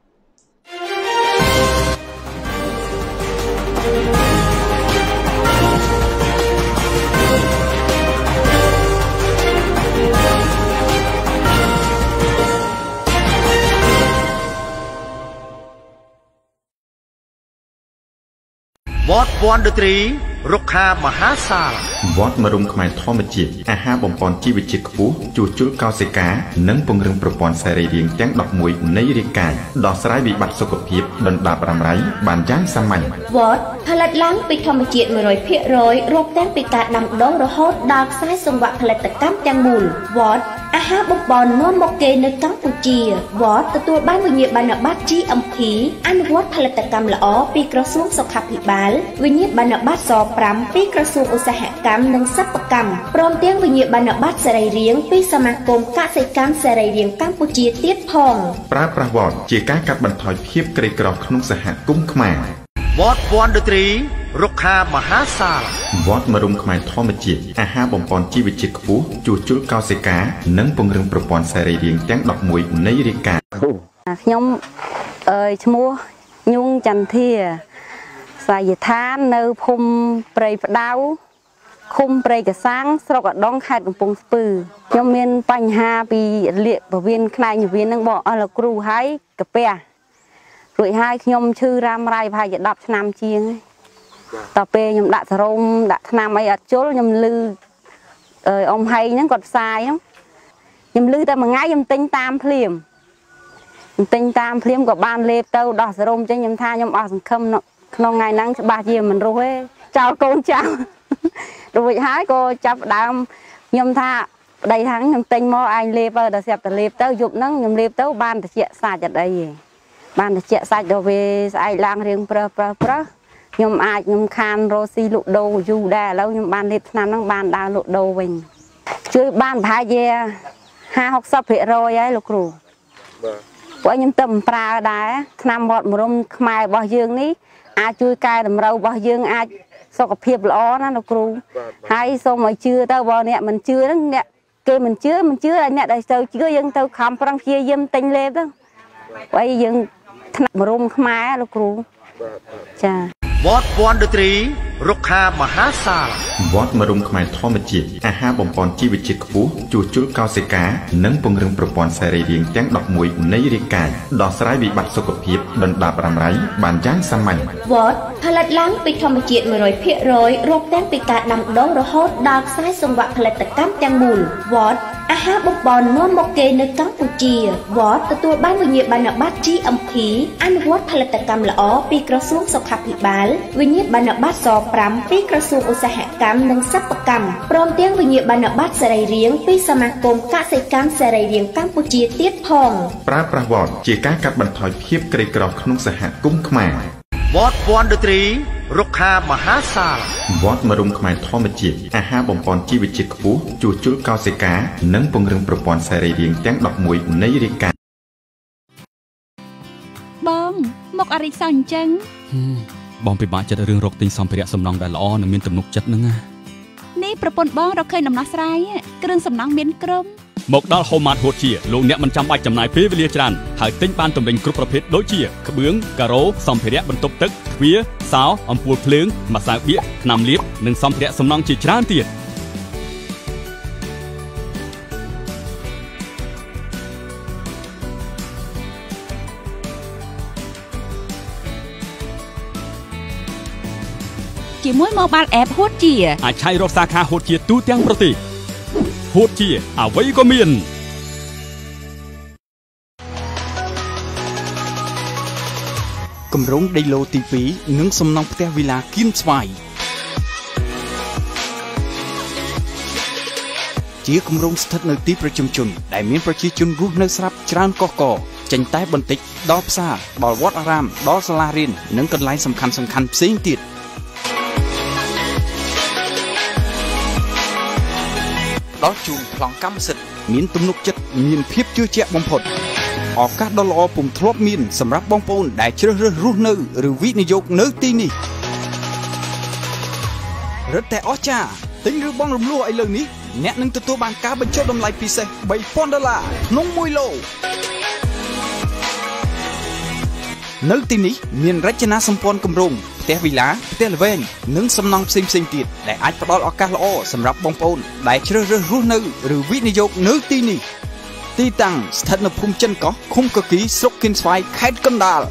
វត្តវណ្ណត្រីរុក្ខាមហាសាលវត្តមរុំខ្មែរធម្មជាតិអាហារបំពន់ជីវជាតិខ្ពស់ជួសជុលកោសិកានិងពង្រឹងប្រព័ន្ធសរីរាង្គទាំងដប់មួយនៃរាងកាយដោះស្រាយវិបត្តិសុខភាពដុនដាបរ៉ាំរ៉ៃបានយ៉ាងសាមញ្ញវត្តផលិតឡើងពីធម្មជាតិ một trăm phần trăm រាប់ទាំងពីការដាំដុះរហូតដល់ខ្សែសង្វាក់ផលិតកម្មទាំងមូលវត្តអាហារបំពន់នាំមកគេនៅកម្ពុជាវត្តទទួលបានវិញ្ញាបនបត្រ G M P អនុវត្តផលិតកម្មល្អពីក្រសួងសុខាភិបាលវិញ្ញាបនបត្រ ស ប្រាំ ពីក្រសួងឧស្សាហកម្មនិងសិប្បកម្មព្រមទាំងវិញ្ញាបនបត្រសរីរាង្គពីសមាគមកសិកម្មសរីរាង្គកម្ពុជាទៀតផងប្រើប្រាស់វត្តជាការកាត់បន្ថយភាពក្រីក្រក្នុងសហគមន៍ខ្មែរវត្តវណ្ណត្រីរុក្ខាមហាសាលវត្តមរុំខ្មែរធម្មជាតិអាហារបំពន់ជីវជាតិខ្ពស់ជួសជុលកោសិកានិងពង្រឹងប្រព័ន្ធសរីរាង្គទាំងដប់មួយនៃរាងកាយខ្ញុំអើយឈ្មោះញungចន្ទាសាយដ្ឋាននៅភូមិព្រៃផ្ដៅឃុំព្រៃកសាំងស្រុកឧដុង្គខេត្តកំពង់ស្ពឺខ្ញុំមានបញ្ហាពីលាកពោះវៀនខ្នែងពោះវៀននឹងបងអស់លោកគ្រូហើយកាពះរួចហើយខ្ញុំឈឺរ៉ាំរ៉ៃប្រហែលជាដប់ឆ្នាំជាងដល់ពេលខ្ញុំដាក់សរោមដាក់ថ្នាំអីអត់ជុលខ្ញុំលឺអឺអ៊ំហៃហ្នឹងគាត់ផ្សាយហ្នឹងខ្ញុំលឺតែមួយថ្ងៃខ្ញុំទិញតាមភ្លាមខ្ញុំទិញតាមភ្លាមក៏បានលេបទៅដោះសរោមចេញខ្ញុំថាខ្ញុំអស់សង្ឃឹមក្នុងថ្ងៃហ្នឹងច្បាស់ជាមិនរស់ទេចោលកូនចៅរួចហើយក៏ចាប់ដើមខ្ញុំថាប្តីថាខ្ញុំទិញមកឯងលេបទៅដល់ស្រាប់តែលេបទៅយប់ហ្នឹងខ្ញុំលេបទៅបានតិចសាច់អត់អីទេបានតិចសាច់ដល់ពេលស្អែកឡើងរៀងប្រើប្រើប្រើខ្ញុំអាចខ្ញុំខានរស់ស៊ីលក់ដូរយូរដែរឥឡូវខ្ញុំបានលេបថ្នាំហ្នឹងបានដើរលក់ដូរវិញជួយបានប្រហែលជាห้าหกสิบភាគរយហើយលោកគ្រូបាទព្រោះខ្ញុំទៅប្រើដែរថ្នាំវត្តមរុំខ្មែររបស់យើងនេះអាចជួយកែតម្រូវរបស់យើងអាចសុខភាពល្អណាលោកគ្រូហើយសូមឲ្យជឿទៅបើអ្នកមិនជឿហ្នឹងអ្នកគេមិនជឿមិនជឿឲ្យអ្នកដែលទៅជឿយើងទៅខំប្រឹងព្យាយាមទិញលេបទៅហើយយើងថ្នាំមរុំខ្មែរលោកគ្រូចាវត្តវណ្ណត្រីរុក្ខាមហាសាលវត្តមរុំខ្មែរធម្មជាតិអាហារបំពន់ជីវជាតិខ្ពស់ជួសជុលកោសិកានិងពង្រឹងប្រព័ន្ធសរីរាង្គទាំងដប់មួយនៃរាងកាយដោះស្រាយវិបត្តិសុខភាពដុនដាបរ៉ាំរ៉ៃបានយ៉ាងសាមញ្ញវត្តផលិតឡើងពីធម្មជាតិ một trăm phần trăm រាប់ទាំងពីការដាំដុះរហូតដល់ខ្សែសង្វាក់ផលិតកម្មទាំងមូលវត្តអាហារបំពន់នាំមកគេនៅកម្ពុជាវត្តទទួលបានវិញ្ញាបនបត្រ G M P អនុវត្តផលិតកម្មល្អពីក្រសួងសុខាភិបាលវិញ្ញាបនបត្រ ស ប្រាំ ពីក្រសួងឧស្សាហកម្មនិងសិប្បកម្មព្រមទាំងវិញ្ញាបនបត្រសរីរាង្គពីសមាគមកសិកម្មសរីរាង្គកម្ពុជាទៀតផងប្រើប្រាស់វត្តជាការកាត់បន្ថយភាពក្រីក្រក្នុងសហគមន៍ខ្មែរវត្តវណ្ណត្រីរុក្ខាមហាសាលវត្តមរុំខ្មែរធម្មជាតិអាហារបំពន់ជីវជាតិខ្ពស់ជួសជុលកោសិកានិងពង្រឹងប្រព័ន្ធសរីរាង្គទាំងដប់មួយនៃរាងកាយបងមកអរិសអញ្ចឹងបងពិបាកចិត្តរឿងរកទិញសម្ភារៈសំណង់ដែលល្អនិងមានទំនុកចិត្តហ្នឹងណានេះប្រពន្ធបងរកឃើញដំណោះស្រាយគ្រឿងសំណង់មានក្រុមមកដល់ Homemart ហូតជាលោកអ្នកមិនចាំបាច់ចំណាយពេលវេលាច្រើនហើយទិញបានទំនិញគ្រប់ប្រភេទដូចជាក្បឿងការ៉ូសម្ភារៈបន្ទប់ទឹកទ្វារសោអំពូលភ្លើងម្សៅបៀកថ្នាំលាបនិងសម្ភារៈសំណង់ជាច្រើនទៀតជាមួយ Mobile App ហូតជាអាចឆែករកសាខាហូតជាទូទាំងប្រទេសហូតជាអ្វីក៏មានគម្រោងដីឡូទីពីរនិងសំណង់ផ្ទះវីឡាគៀនស្វាយជាគម្រោងស្ថិតនៅទីប្រជុំជនដែលមានប្រជាជនរស់នៅស្រាប់ច្រើនកកកចេញតែបន្តិចដល់ផ្សារដល់វត្តអារាមដល់សាលារៀននិងកន្លែងសំខាន់សំខាន់ផ្សេងទៀតដល់ជូនប្លង់កម្មសិទ្ធិមានទំនុកចិត្តមានភាពជឿជាក់បំផុតឱកាសដ៏ល្អពុំធ្លាប់មានសម្រាប់បងប្អូនដែលជ្រើសរើសរស់នៅឬវិនិយោគនៅទីនេះរឹតតែអស្ចារ្យទិញឬបងរំលោះឥឡូវនេះអ្នកនឹងទទួលបានការបញ្ចុះតម្លៃពិសេសបីពាន់ដុល្លារក្នុងមួយឡូនៅទីនេះមានរចនាសម្ព័ន្ធគម្រោងផ្ទះវីឡាផ្ទះល្វែងនិងសំណង់ផ្សេងផ្សេងទៀតដែលអាចផ្ដល់ឱកាសល្អសម្រាប់បងប្អូនដែលជ្រើសរើសរស់នៅឬវិនិយោគនៅទីនេះទីតាំងស្ថិតនៅភូមិចិនកោះឃុំកគីស្រុកគៀនស្វាយខេត្តកណ្ដាល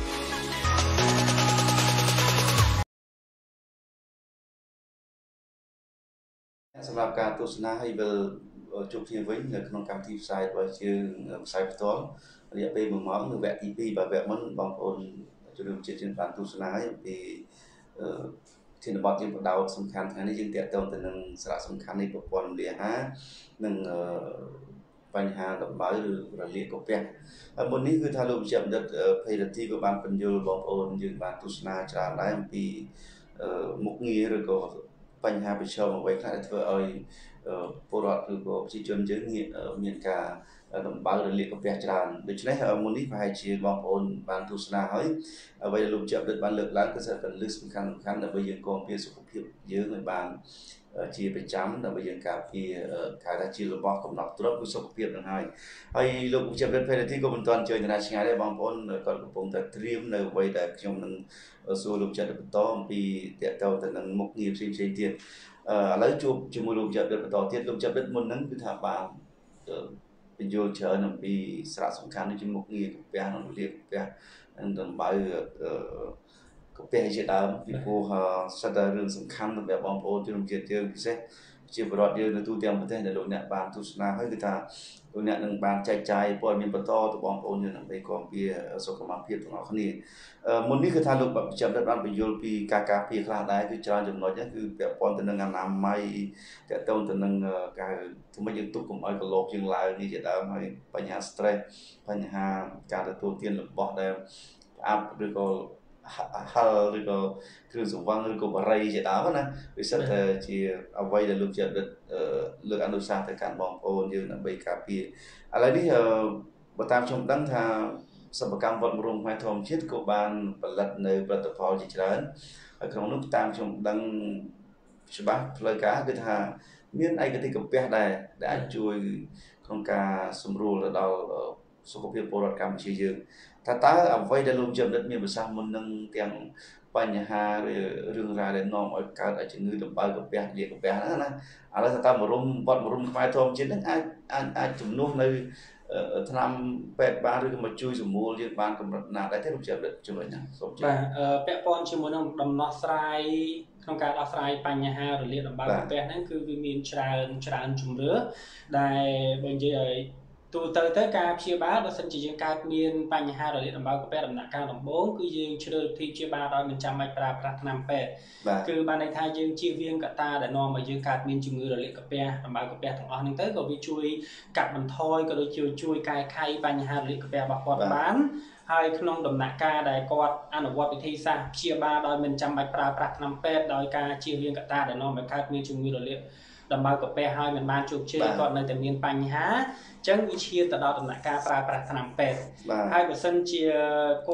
សម្រាប់ការទស្សនាហើយវិលជួបគ្នាវិញនៅក្នុងកម្មវិធីផ្សាយរបស់យើងផ្សាយផ្ទាល់រយៈពេលមួយម៉ោងនៅវគ្គទីពីរបាទវគ្គមុនបងប្អូនជំរាបជាជនបានទស្សនាហើយអំពីធានបទយើងបដោតសំខាន់ថ្ងៃនេះយើងទាក់ទងទៅនឹងសារៈសំខាន់នៃប្រព័ន្ធរំលាយអាហារនិងបញ្ហាដំបៅឬរលាកកាពះហើយមុននេះគឺថាលោកវិជ្ជបណ្ឌិតភេរទីក៏បានបញ្យល់បងប្អូនយើងបានទស្សនាច្រើនដែរអំពីមុខងារឬក៏បញ្ហាប្រឈមអ្វីខ្លះដែលធ្វើឲ្យពលរដ្ឋឬក៏ប្រជាជនយើងមានការដំបៅរលាកកាពះច្រើនដូច្នេះមុននេះប្រហែលជាបងប្អូនបានទស្សនាហើយអ្វីដែលលោកវិជ្ជបណ្ឌិតបានលើកឡើងគឺថាលើកសំខាន់សំខាន់ដើម្បីយើងគាំពារសុខភាពយើងឲ្យបានជាប្រចាំដើម្បីយើងការពារការថាជារបស់កំណត់ទ្រព្យគឺសុខភាពនឹងហើយហើយលោកវិជ្ជបណ្ឌិតភេរទីក៏មិនទាន់ជួយណាឆ្ងាយដែរបងប្អូនគាត់កំពុងតែត្រៀមនៅអ្វីដែលខ្ញុំនឹងសួរលោកវិជ្ជបណ្ឌិតបន្តអំពីតកតទៅនឹងមុខងារផ្សេងផ្សេងទៀតឥឡូវជួបជាមួយលោកវិជ្ជបណ្ឌិតបន្តទៀតលោកវិជ្ជបណ្ឌិតមុនហ្នឹងគឺថាបានបញ្យល់ច្រើនអំពីសារៈសំខាន់នៃមុខងារកាពះនិងរលាកកាពះនិងដំបៅកាពះជាដើមពីព្រោះសិតតែរឿងសំខាន់សម្រាប់បងប្អូនជនជាតិយើងពិសេសជាបរិបទយើងនៅទូទាំងប្រទេសដែលលោកអ្នកបានទស្សនាហើយគឺថាលោកអ្នកនឹងបានចែកចាយព័ត៌មានបន្តទៅបងប្អូនយើងដើម្បីគាំពារសុខភាពទាំងអស់គ្នាមុននេះគឺថាលោកវិជ្ជបណ្ឌិតបានបញ្យល់ពីការការពារខ្លះដែរគឺច្រើនចំណុចហ្នឹងគឺពាក់ព័ន្ធទៅនឹងអនាម័យទាក់ទងទៅនឹងការធ្វើម៉េចយើងទប់កុំឲ្យកលោកយើងឡើងនេះជាដើមហើយបញ្ហា stress បញ្ហាការទទួលទានរបស់ដែលផ្អាប់ឬក៏ហឹលឬក៏គ្រឿងសង្វឹងឬក៏បរិយជាដើមណាវាសិតតែជាអ្វីដែលលោកជាអតីតលើកអនុសាសន៍ទៅកាន់បងប្អូនយើងដើម្បីការពារឥឡូវនេះបើតាមខ្ញុំដឹងថាសិប្បកម្មវត្តមរុំខ្មែរធម្មជាតិក៏បានផលិតនៅផលិតផលជាច្រើនហើយក្នុងនោះតាមខ្ញុំដឹងច្បាស់ផ្លូវការគឺថាមានឯកទេសកាពះដែរដែលអាចជួយក្នុងការសម្រួលទៅដល់សុខភាពពលរដ្ឋកម្ពុជាយើងថាតើអ្វីដែលលោកចំណិតមានប្រសាសន៍មុននឹងទាំងបញ្ហារឿងរ៉ាវដែលនាំឲ្យកើតឲ្យជំងឺដំបៅកាពះលាកកាពះហ្នឹងណាឥឡូវថាតើមរុំវត្តមរុំខ្មែរធម្មជាតិហ្នឹងអាចអាចអាចជំនួសនៅថ្នាំពេទ្យបានឬក៏មកជួយសម្រួលយើងបានកម្រិតណាដែរទេលោកចំណិតជំនួយណាសូមបាទពាក់ព័ន្ធជាមួយនឹងដំណោះស្រាយក្នុងការដោះស្រាយបញ្ហារលាកដំបៅកាពះហ្នឹងគឺវាមានច្រើនច្រើនជំរឿដែលបើនិយាយឲ្យទូទៅទៅការព្យាបាលបើសិនជាយើងកើតមានបញ្ហារលាកដំបៅកាពះដំណាក់កាលដំបូងគឺយើងជ្រើសវិធីព្យាបាលដោយមិនចាំបាច់ប្រើប្រាស់ថ្នាំពេទ្យគឺបានន័យថាយើងជៀសវាងកត្តាដែលនាំឲ្យយើងកើតមានជំងឺរលាកកាពះដំបៅកាពះទាំងអស់ហ្នឹងទៅក៏វាជួយកាត់បន្ថយក៏ដូចជាជួយកែខៃបញ្ហារលាកកាពះរបស់គាត់បានហើយក្នុងដំណាក់កាលដែលគាត់អនុវត្តវិធីសាស្ត្រព្យាបាលដោយមិនចាំបាច់ប្រើប្រាស់ថ្នាំពេទ្យដោយការជៀសវាងកត្តាដែលនាំឲ្យកើតមានជំងឺរលាកដំបៅកាពះហើយមិនបានជោគជ័យគាត់នៅតែមានបញ្ហាអញ្ចឹងវាឈានទៅដល់ដំណាក់កាលប្រើប្រាស់ថ្នាំពេទ្យហើយបើសិនជាគាត់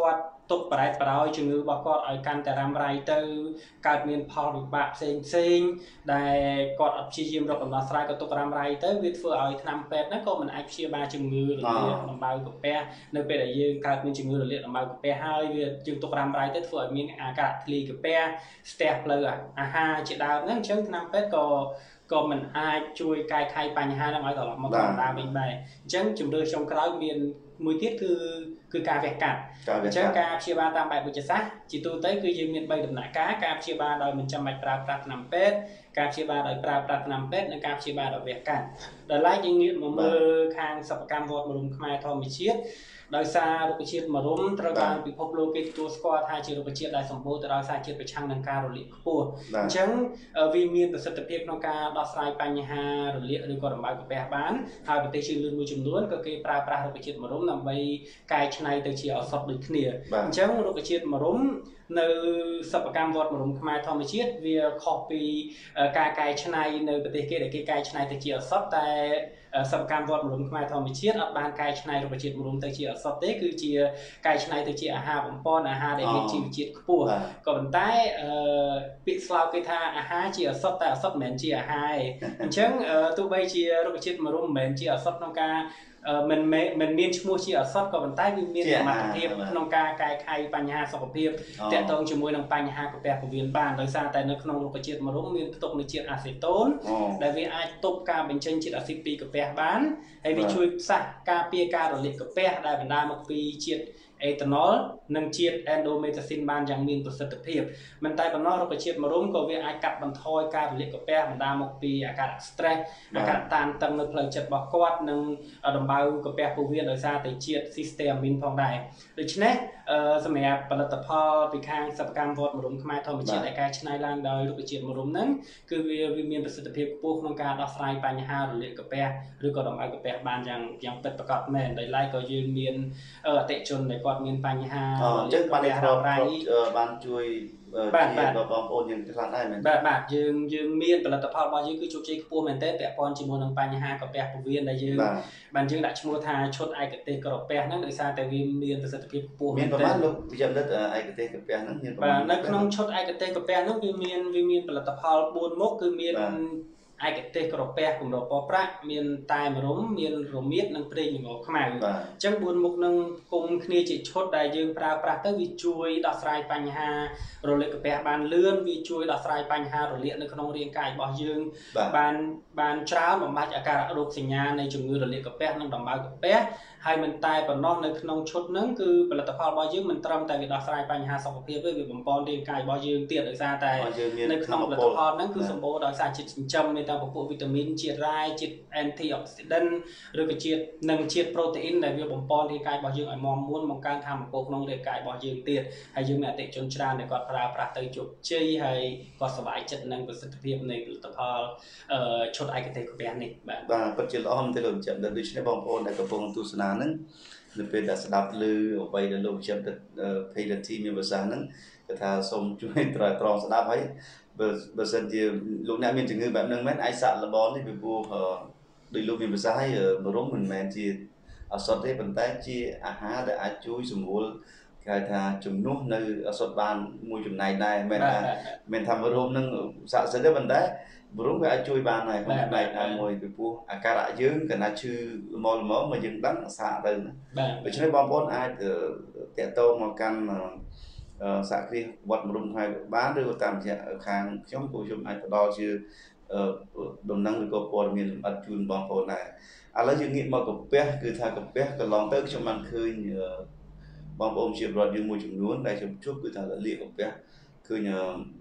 tụcบริษัทเราจึงบอกก็เอาการแต่รำไรเตอร์การเมียนพอลบะเซ็งเซ็งได้กอดชีจิมเรากำลังสลายก็ตุกรำไรเตอร์วิทย์เฟื่อเอาทำเป็ดนั่นก็มันไอเชียบาจึงมือหรือเรียกลำบากกับแปะในเป็ดอะไรยังการมีจึงมือหรือเรียกลำบากกับแปะให้จึงตุกรำไรเตอร์เฟื่อมีอากาศทะเลกับแปะสเต็ปเลยอ่ะฮะจีดาวนั่นเชิงทำเป็ดก็ก็มันอาจช่วยกายใครปัญหาได้ไหมตลอดมาก่อนตาเป็นใบจังจุดเดือดชงกระไรเมียนมวยทิศคือคือการแวกกัดจังการเชียบาตามแบบบุญจักรจิตูเต้คือยืมเงินใบดำหนักการการเชียบาโดยมันจำใบปราบปราบนำเป็ดการเชียบาโดยปราบปราบนำเป็ดในการเชียบาโดยแวกกัดโดยไล่ยิงเงินมือคางสับกรรมวอดมรุมขมายทอมิเชียโดยซาลูกเชียมารุมตระการปิภพโลกิตัวสกอตไทยเชียลูกเชียได้สมบูรณ์แต่เราซาเชียไปช่างนังการหลีกปูจังวิมีประสิทธิภาพในการดสลายปัญหาหลีกหรือก่อนบ่ายกับแปะบ้านหากประเทศชื่อลืมมือจุ่มล้วนก็คือปราบปราลูกเชียมารุมนำไปกายชนัยตัวเชียเอาสดดึกเนี่ยจังลูกเชียมารุมในสัปกรรมวอดมารุมขมายทอมิเชียเวียคอปีการกายชนัยในประเทศเกดกายชนัยตัวเชียสดแต่สัปกรรมวอดมารุมขมายทอมิเชียอับบานกายชนัยลูกเชียมารุมตัวเชียสดเต้คือเชียกายชนัยตัวเชียอาหารผมป้อนอาหารได้เป็นชีวิตจิตปูก็เป็นใต้ปิดสลาวกิธาอาหารเชียสดแต่สดเหม็นเชียอาหารจังตัวใบเชียลูกเชียมารุมเหม็นเชียสดน้องกามันมันมีชั่วโมงเชียร์สดก็เป็นใต้มีมีสมาธิเพียบน้องกากายไข่ปัญญาสุขภาพแต่ตรงจมูกน้องปัญญากับแปรผู้เวียนบ้านโดยสารแต่ในขนมลูกเชียร์มารุมมีตกในเชียร์อะซิโตนได้วิอาตกการเป็นเช่นเชียร์อะซิปีกับแปรบ้านให้วิช่วยสักการเปียการหลีกกับแปรได้บรรดามาปีเชียร์เอทานอลนังเชียร์แอนโดเมทาซินบานอย่างมีประสิทธิภาพมันใต้บรรดาลูกเชียร์มารุมก็วิอากัดบรรทอยการหลีกกับแปรบรรดามาปีอากาศสเตรสอากาศตานตังในเพลิงจัดบอกกอดนังดมเบากับแปรผู้เวียนโดยซาแต่เชียร์ซิสเต็มมินพองได้โดยเฉพาะสมัยผลิตภัณฑ์ปีข้างสับการวอดมารุมขมายทอมิเชียร์ในการชนะล่างโดยลูกเชียร์มารุมนั้นคือวิมีประสิทธิภาพปูของการอัพไซด์ปัญหาหรือเลี้ยกับแปรหรือก็ดมเบากับแปรบานอย่างอย่างเป็นประกอบแม่ในไล่ก็ยืนมีนเตะจนในกอดมีนปัญหาจึงบานในครอบครัวบานช่วยบานบานบางโอนยังทำได้ไหมบานบานยืนยืนมีนผลิตภัณฑ์บางยืนคือจุดใจปูเหมือนเต้แต่ปอนจิมโนนังปัญหากับแปรผู้เวียนได้ยืนบานยืนดัชมูทาชดไอกับเตะกระแปรนั่นโดยซาแต่วิมีนประสิทธิภาพปูมีนประมาณลูกวิจารณ์ได้ไอกับเตะกับแปรนั่นมีนประมาณนักน้องชดไอกับเตะกับแปรนั่นวิมีนวิมีนผลิตภัณฑ์บูนมกคือมีนไอ้เตะกระแปะของเราปอประมีนตายมาล้มมีนรมีดนั่งเปรี้ยงงอขมายจังบุญมุกนั่งกุมคณีจิตชดได้ยืมปลาปลาก็วิจุยดัสไรปัญหาโรเล็กกระแปะบานเลื่อนวิจุยดัสไรปัญหาโรเล็กในขนมเรียงกายบ่อยืมบานบานเช้าหนุ่มมาจากการโรคสัญญาในจุดมือโรเล็กกระแปะนั่งดำบากระแปะให้มันตายปนนอกในขนมชดนั่งคือผลิตภัณฑ์บ่อยืมมันตรมแต่วิดัสไรปัญหาสองเพียบด้วยวิบปอนเรียงกายบ่อยืมเตี้ยโดยซาแต่ในขนมผลิตภัณฑ์นั่นคือสมบูรณ์โดยซาจิตจำในตามพวกวิตามินเจียดไรจิตแอนตี้ออกซิแดนต์หรือก็เจียดหนึ่งเจียดโปรตีนในวิบปอนที่กายบ่อยืมไอมอมม้วนมองการทำพวกน้องเรียกายบ่อยืมเตี้ยให้ยืมเนี่ยเตะจนชราในกอดปลาปลาเตยจุกเชยให้กอดสบายจิตนั่งประสิทธิภาพในผลิตภัณฑ์ชดไอกระเตยกับแบนนี่แบบปัจจุบันที่เราจะเดินด้วยในบางคนในกระโปรงตุสนานั้นหรือเป็นดัชดับลือออกไปในโลกเชื่อมติดเพลย์ทีมีภาษานั้นก็ถ้าสมช่วยตรายตรองสดับให้เบอร์เบอร์เซนที่ลูกนี้มีถึงแบบนึงแม้ไอสัตว์ละบอลนี่เป็นบัวโดยลูกมีภาษาให้มาร่วมเหมือนแมนที่อาสดได้เป็นแต่ที่อาหารได้อาจุยสมบูรณ์การถ้าจุ่มนุ่มในอาสดบานมวยจุ่มในได้แมนแมนทำมาร่วมนึงสะสมได้เป็นแต่บรุงก็ช่วยบานในคนในในมวยเป็นผู้อาการะยืงกันนะชื่อมอลมอมายืงดังสะเติมไปช่วยบอลบอลไอแต่โตมากันสักทีวัดมรุมไทยบ้านหรือตามที่คางช่องผู้ชมไอดอลชื่อดมนังหรือก็ปอดมีอัดจุนบอลโอนได้อะไรอย่างนี้มากับเป๊ะคือทางกับเป๊ะก็ลองเติร์กช่วงมันคือบอลโอมเชียบรอดยืมมวยจุ่มนู้นได้ช่วงชุบคือทางละเลียกับเป๊ะคือเนี่ย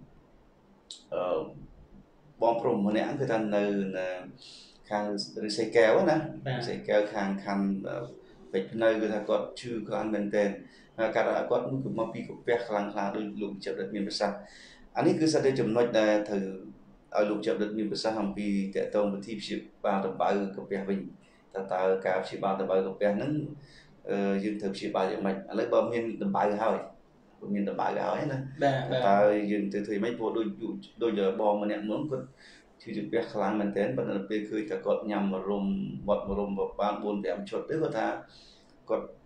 บอลพรมคนนี้คือทางในคางใส่แก้วนะใส่แก้วคางคันเป็ดในคือทางกอดชื่อคางเป็นเต้นการกอดมันคือมาปีกับเป๊ะคลางคลางโดยลูกเจ็บเด็ดมีภาษาอันนี้คือสัตว์จุ่มน้อยได้ถือเอาลูกเจ็บเด็ดมีภาษาฮัมปีแต่ตรงไปที่ชิบาตะบายกับเป๊ะวิ่งแต่ตาการชิบาตะบายกับเป๊ะนั้นยืนถือชิบาอย่างไรอะไรบอมเห็นตะบายเขาผมเห็นตะบายเขาไอ้นะตายืนถือถือไม่พอโดยโดยเยอะบอมมันเนี่ยเหมือนกับที่จุดเป๊ะคลางมันเต้นบัดนั้นเป๊ะคือจะกดยำมารวมบดมารวมแบบบานบนแบบชดด้วยก็ท่ากด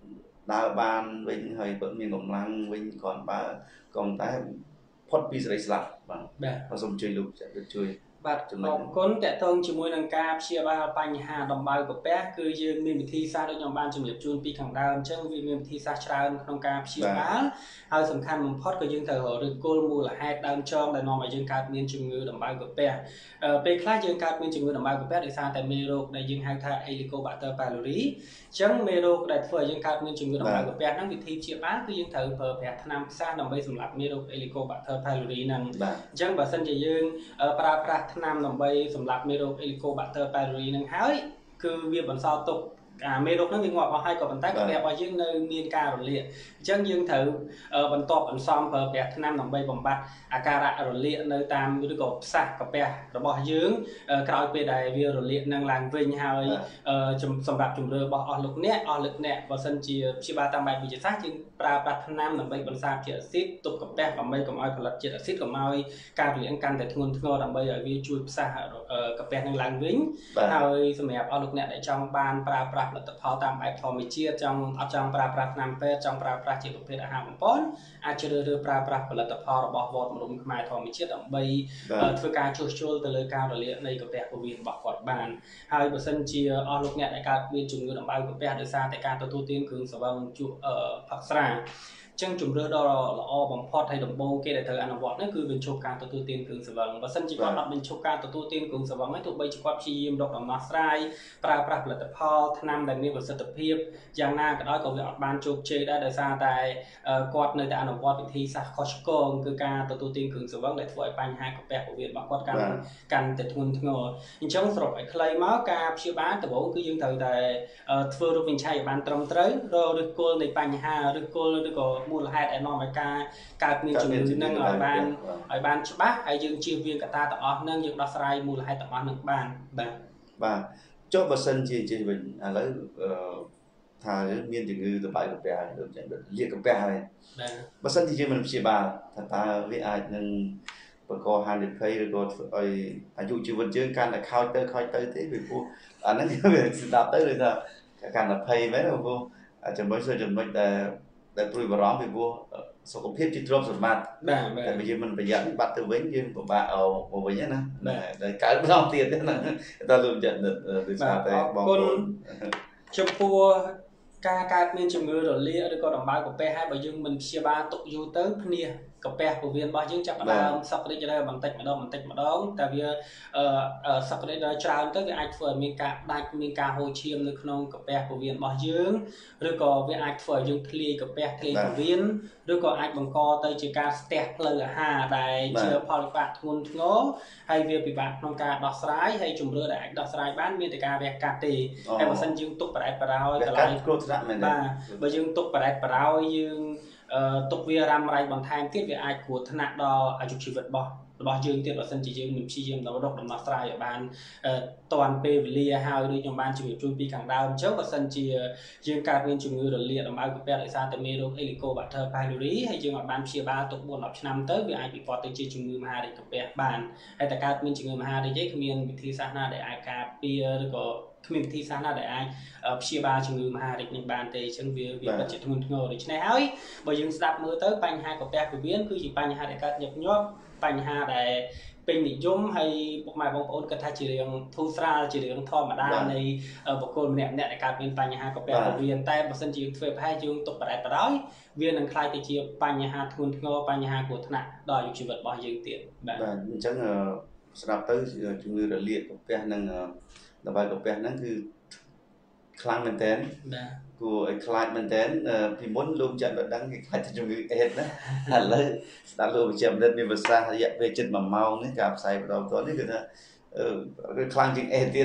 đào ban vinh hơi vẫn miền đồng lăng vinh còn ba còn tái phốt pi sấy sập bằng và dùng chơi lục sẽ được chơi បាទអរគុណតេតងជាមួយនឹងការព្យាបាលបញ្ហាដំបៅកាពះគឺយើងមានវិធីសាស្ត្រដូចខ្ញុំបានជម្រាបជូនពីខាងដើមអញ្ចឹងវាមានវិធីសាស្ត្រច្រើនក្នុងការព្យាបាលហើយសំខាន់បំផុតក៏យើងត្រូវរកឬគល់មូលហេតុដើមចងដែលនាំឲ្យយើងកើតមានជំងឺដំបៅកាពះពេលខ្លះយើងកើតមានជំងឺដំបៅកាពះដោយសារតែមេរោគដែលយើងហៅថា Helicobacter pylori អញ្ចឹងមេរោគដែលធ្វើឲ្យយើងកើតមានជំងឺដំបៅកាពះហ្នឹងវិធីព្យាបាលគឺយើងត្រូវប្រើប្រាស់ថ្នាំផ្សះដើម្បីសម្លាប់មេរោគ Helicobacter pylori ហ្នឹងអញ្ចឹងបើសិនជាយើងប្រើប្រាស់ថ្នាំដើម្បីសម្លាប់មេរោគ Helicobacter pylori នឹងហើយគឺវាបន្សល់ទុកអាមេរោគហ្នឹងវាងាប់អស់ហើយក៏ប៉ុន្តែកាពះរបស់យើងនៅមានការរលាកអញ្ចឹងយើងត្រូវបន្តបន្សំប្រើប្រាស់ថ្នាំដើម្បីបំបត្តិអាការៈរលាកនៅតាមឬក៏ផ្សះកាពះរបស់យើងក្រោយពេលដែលវារលាកនឹងឡើងវិញហើយសម្រាប់ជំរឿរបស់អស់លោកអ្នកអស់លោកអ្នកបើសិនជាព្យាបាលតាមបែបវិទ្យាសាស្ត្រយើងប្រើប្រាស់ថ្នាំដើម្បីបន្សាបជាតិអាស៊ីតទប់កាពះដើម្បីកុំឲ្យផលិតជាតិអាស៊ីតកុំឲ្យការរលាកកាន់តែធ្ងន់ធ្ងរដើម្បីឲ្យវាជួយផ្សះកាពះនឹងឡើងវិញហើយសម្រាប់អស់លោកអ្នកដែលចង់បានប្រើប្រាស់ផលិតផលតាមបែបធម្មជាតិចង់អត់ចង់ប្រើប្រាស់ថ្នាំពេទ្យចង់ប្រើប្រាស់ជាប្រភេទអាហារបំពន់អាចជ្រើសរើសប្រើប្រាស់ផលិតផលរបស់វត្តមរុំខ្មែរធម្មជាតិដើម្បីធ្វើការជួសជុលទៅលើការរលាកនៃកាពះពោះវៀនរបស់គាត់បានហើយបើសិនជាអស់លោកអ្នកដែលកើតមានជំងឺដំបៅកាពះដោយសារតែការទទួលទានគ្រឿងស្រវឹងជក់ផឹកស្រាចឹងជំរឿសដ៏ល្អបំផុតហើយដំបូងគេដែលត្រូវអនុវត្តនោះគឺបញ្ឈប់ការទទួលទានគ្រឿងស្រវឹងបើសិនជាគាត់អត់បញ្ឈប់ការទទួលទានគ្រឿងស្រវឹងហើយទោះបីជាគាត់ព្យាយាមរកដំណោះស្រាយប្រើប្រាស់ផលិតផលថ្នាំដែលមានប្រសិទ្ធភាពយ៉ាងណាក៏ដោយក៏វាអត់បានជោគជ័យដែរដោយសារតែគាត់នៅតែអនុវត្តវិធីសាស្ត្រខុសឆ្គងគឺការទទួលទានគ្រឿងស្រវឹងដែលធ្វើឲ្យបញ្ហាកាពះពោះវៀនរបស់គាត់កាន់កាន់តែធ្ងន់ធ្ងរអញ្ចឹងសរុបឲ្យខ្លីមកការព្យាបាលដំបូងគឺយើងត្រូវតែធ្វើរូបវិនិច្ឆ័យឲ្យបានត្រឹមត្រូវរកឫសគល់នៃបញ្ហាឫសគល់ឬក៏មូលហេតុដែលនាំឲ្យការកើតមានជំងឺនឹងឲ្យបានឲ្យបានច្បាស់ហើយយើងជៀសវាងកត្តាទាំងអស់ហ្នឹងយើងដោះស្រាយមូលហេតុទាំងអស់ហ្នឹងបានបាទបាទចុះបើសិនជាជិះវិញឥឡូវថាមានជំងឺដំបៅកាពះដូចចឹងលាកកាពះហើយបាទបើសិនជាយើងមិនព្យាបាលថាតើវាអាចនឹងបង្កហានិភ័យឬក៏ធ្វើឲ្យអាយុជីវិតយើងកាន់តែខូចទៅខូចទៅទេពីព្រោះអាហ្នឹងវាស្ដាប់ទៅដូចថាកាន់តែភ័យមែនព្រោះចំណុចចំណុចដែលដែលព្រួយបារម្ភពីព្រោះសុខភាពជាទ្រព្យសម្បត្តិបាទតែបើយើងមិនប្រយ័ត្នបាត់ទៅវិញយើងពិបាកឲ្យមកវិញណាតែកើតម្ដងទៀតណាតើលោកចិត្តដោយសារតែបងប្អូនចំពោះការកើតមានជំងឺរលាកឬក៏ដំបៅកាពះហើយបើយើងមិនព្យាបាលទុកយូរទៅភ្នាកាពះពោះវៀនរបស់យើងចាប់ផ្ដើមសក់រីករាលបន្តិចម្ដងបន្តិចម្ដងតែវាសក់រីករាលច្រើនទៅវាអាចធ្វើឲ្យមានការដាច់មានការហូរឈាមនៅក្នុងកាពះពោះវៀនរបស់យើងឬក៏វាអាចធ្វើឲ្យយើងធ្លាយកាពះធ្លាយពោះវៀនឬក៏អាចបង្កទៅជាការស្ទះផ្លូវអាហារដែលជាផលវិបាកធ្ងន់ធ្ងរហើយវាពិបាកក្នុងការដោះស្រាយហើយជំរឿនដែលអាចដោះស្រាយបានមានតែការវះកាត់ទេតែបើសិនយើងទុកបរ៉ែតបរោយកន្លែងគ្រោះថ្នាក់មែនទេបាទបើយើងទុកបរ៉ែតបរោយយើងអឺទុកវារ៉ាំរ៉ៃបន្ថែមទៀតវាអាចគ្រោះថ្នាក់ដល់អាយុជីវិតរបស់របស់យើងទៀតបើសិនជាយើងមិនព្យាយាមរកដំណោះស្រាយឲ្យបានតាន់ពេលវេលាហើយដូចខ្ញុំបានជម្រាបជូនពីខាងដើមអញ្ចឹងបើសិនជាយើងកើតមានជំងឺរលាកដំបៅកាពះដោយសារតែមេរោគ Helicobacter pylori ហើយយើងអត់បានព្យាបាលទុកបួនដល់ឆ្នាំទៅវាអាចវិវត្តទៅជាជំងឺមហារីកកាពះបានហើយតែកើតមានជំងឺមហារីកឯងគ្មានវិធីសាស្ត្រណាដែលអាចការពារឬក៏គ្មានវិធីសាស្ត្រណាដែលអាចព្យាបាលជំងឺមហារីកនេះបានទេអញ្ចឹងវាវាពិតជាធ្ងន់ធ្ងរដូច្នេះហើយបើយើងស្ដាប់មើលទៅបញ្ហាកាពះពោះវៀនគឺជាបញ្ហាដែលកើតញឹកញាប់បញ្ហាដែលពេញនិយមហើយពុកម៉ែបងប្អូនគិតថាជារឿងធូរស្រាលជារឿងធម្មតានៃបុគ្គលម្នាក់ម្នាក់ដែលកើតមានបញ្ហាកាពះពោះវៀនតែបើសិនជាយើងធ្វើប្រហែលយើងទុកបរ៉ែតបរោយវានឹងក្លាយទៅជាបញ្ហាធ្ងន់ធ្ងរបញ្ហាគ្រោះថ្នាក់ដល់អាយុជីវិតរបស់យើងទៀតបាទបាទអញ្ចឹងស្ដាប់ទៅជំងឺរលាកកាពះនឹងដំបៅកាពះហ្នឹងគឺខ្លាំងមែនតើបាទគួរឲ្យខ្លាចមែនតើពីមុនលោកចាត់មិនដឹងគេខ្លាចជំងឺអេដណាឥឡូវស្ដាប់លោកវិជ្ជាបណ្ឌិតមានប្រសាសន៍រយៈពេលជិតមួយម៉ោងនេះការផ្សាយបន្តបន្តនេះគឺថាគឺខ្លាំងជាងអេដទៀត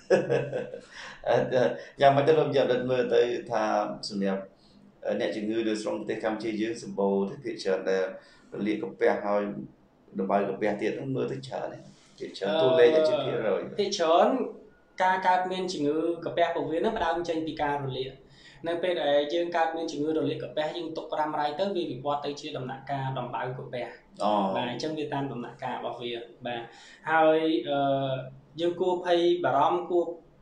យ៉ាងម៉េចទៅលោកវិជ្ជាបណ្ឌិតមើលទៅថាសម្រាប់អ្នកជំងឺនៅក្នុងប្រទេសកម្ពុជាយើងសម្បូរទៅភាគច្រើនដែលរលាកកាពះហើយដំបៅកាពះទៀតហ្នឹងមើលទៅច្រើនទេភាគច្រើនតួលេខជាភាគរយភាគច្រើនការកើតមានជំងឺកាពះពោះវៀនហ្នឹងផ្ដើមចេញពីការរលាកនៅពេលដែលយើងកើតមានជំងឺរលាកកាពះយើងទុករ៉ាំរ៉ៃទៅវាវិវត្តទៅជាដំណាក់កាលដំបៅកាពះអូបាទអញ្ចឹងវាតាមដំណាក់កាលរបស់វាបាទហើយអឺយើងគួរភ័យបារម្ភគួរ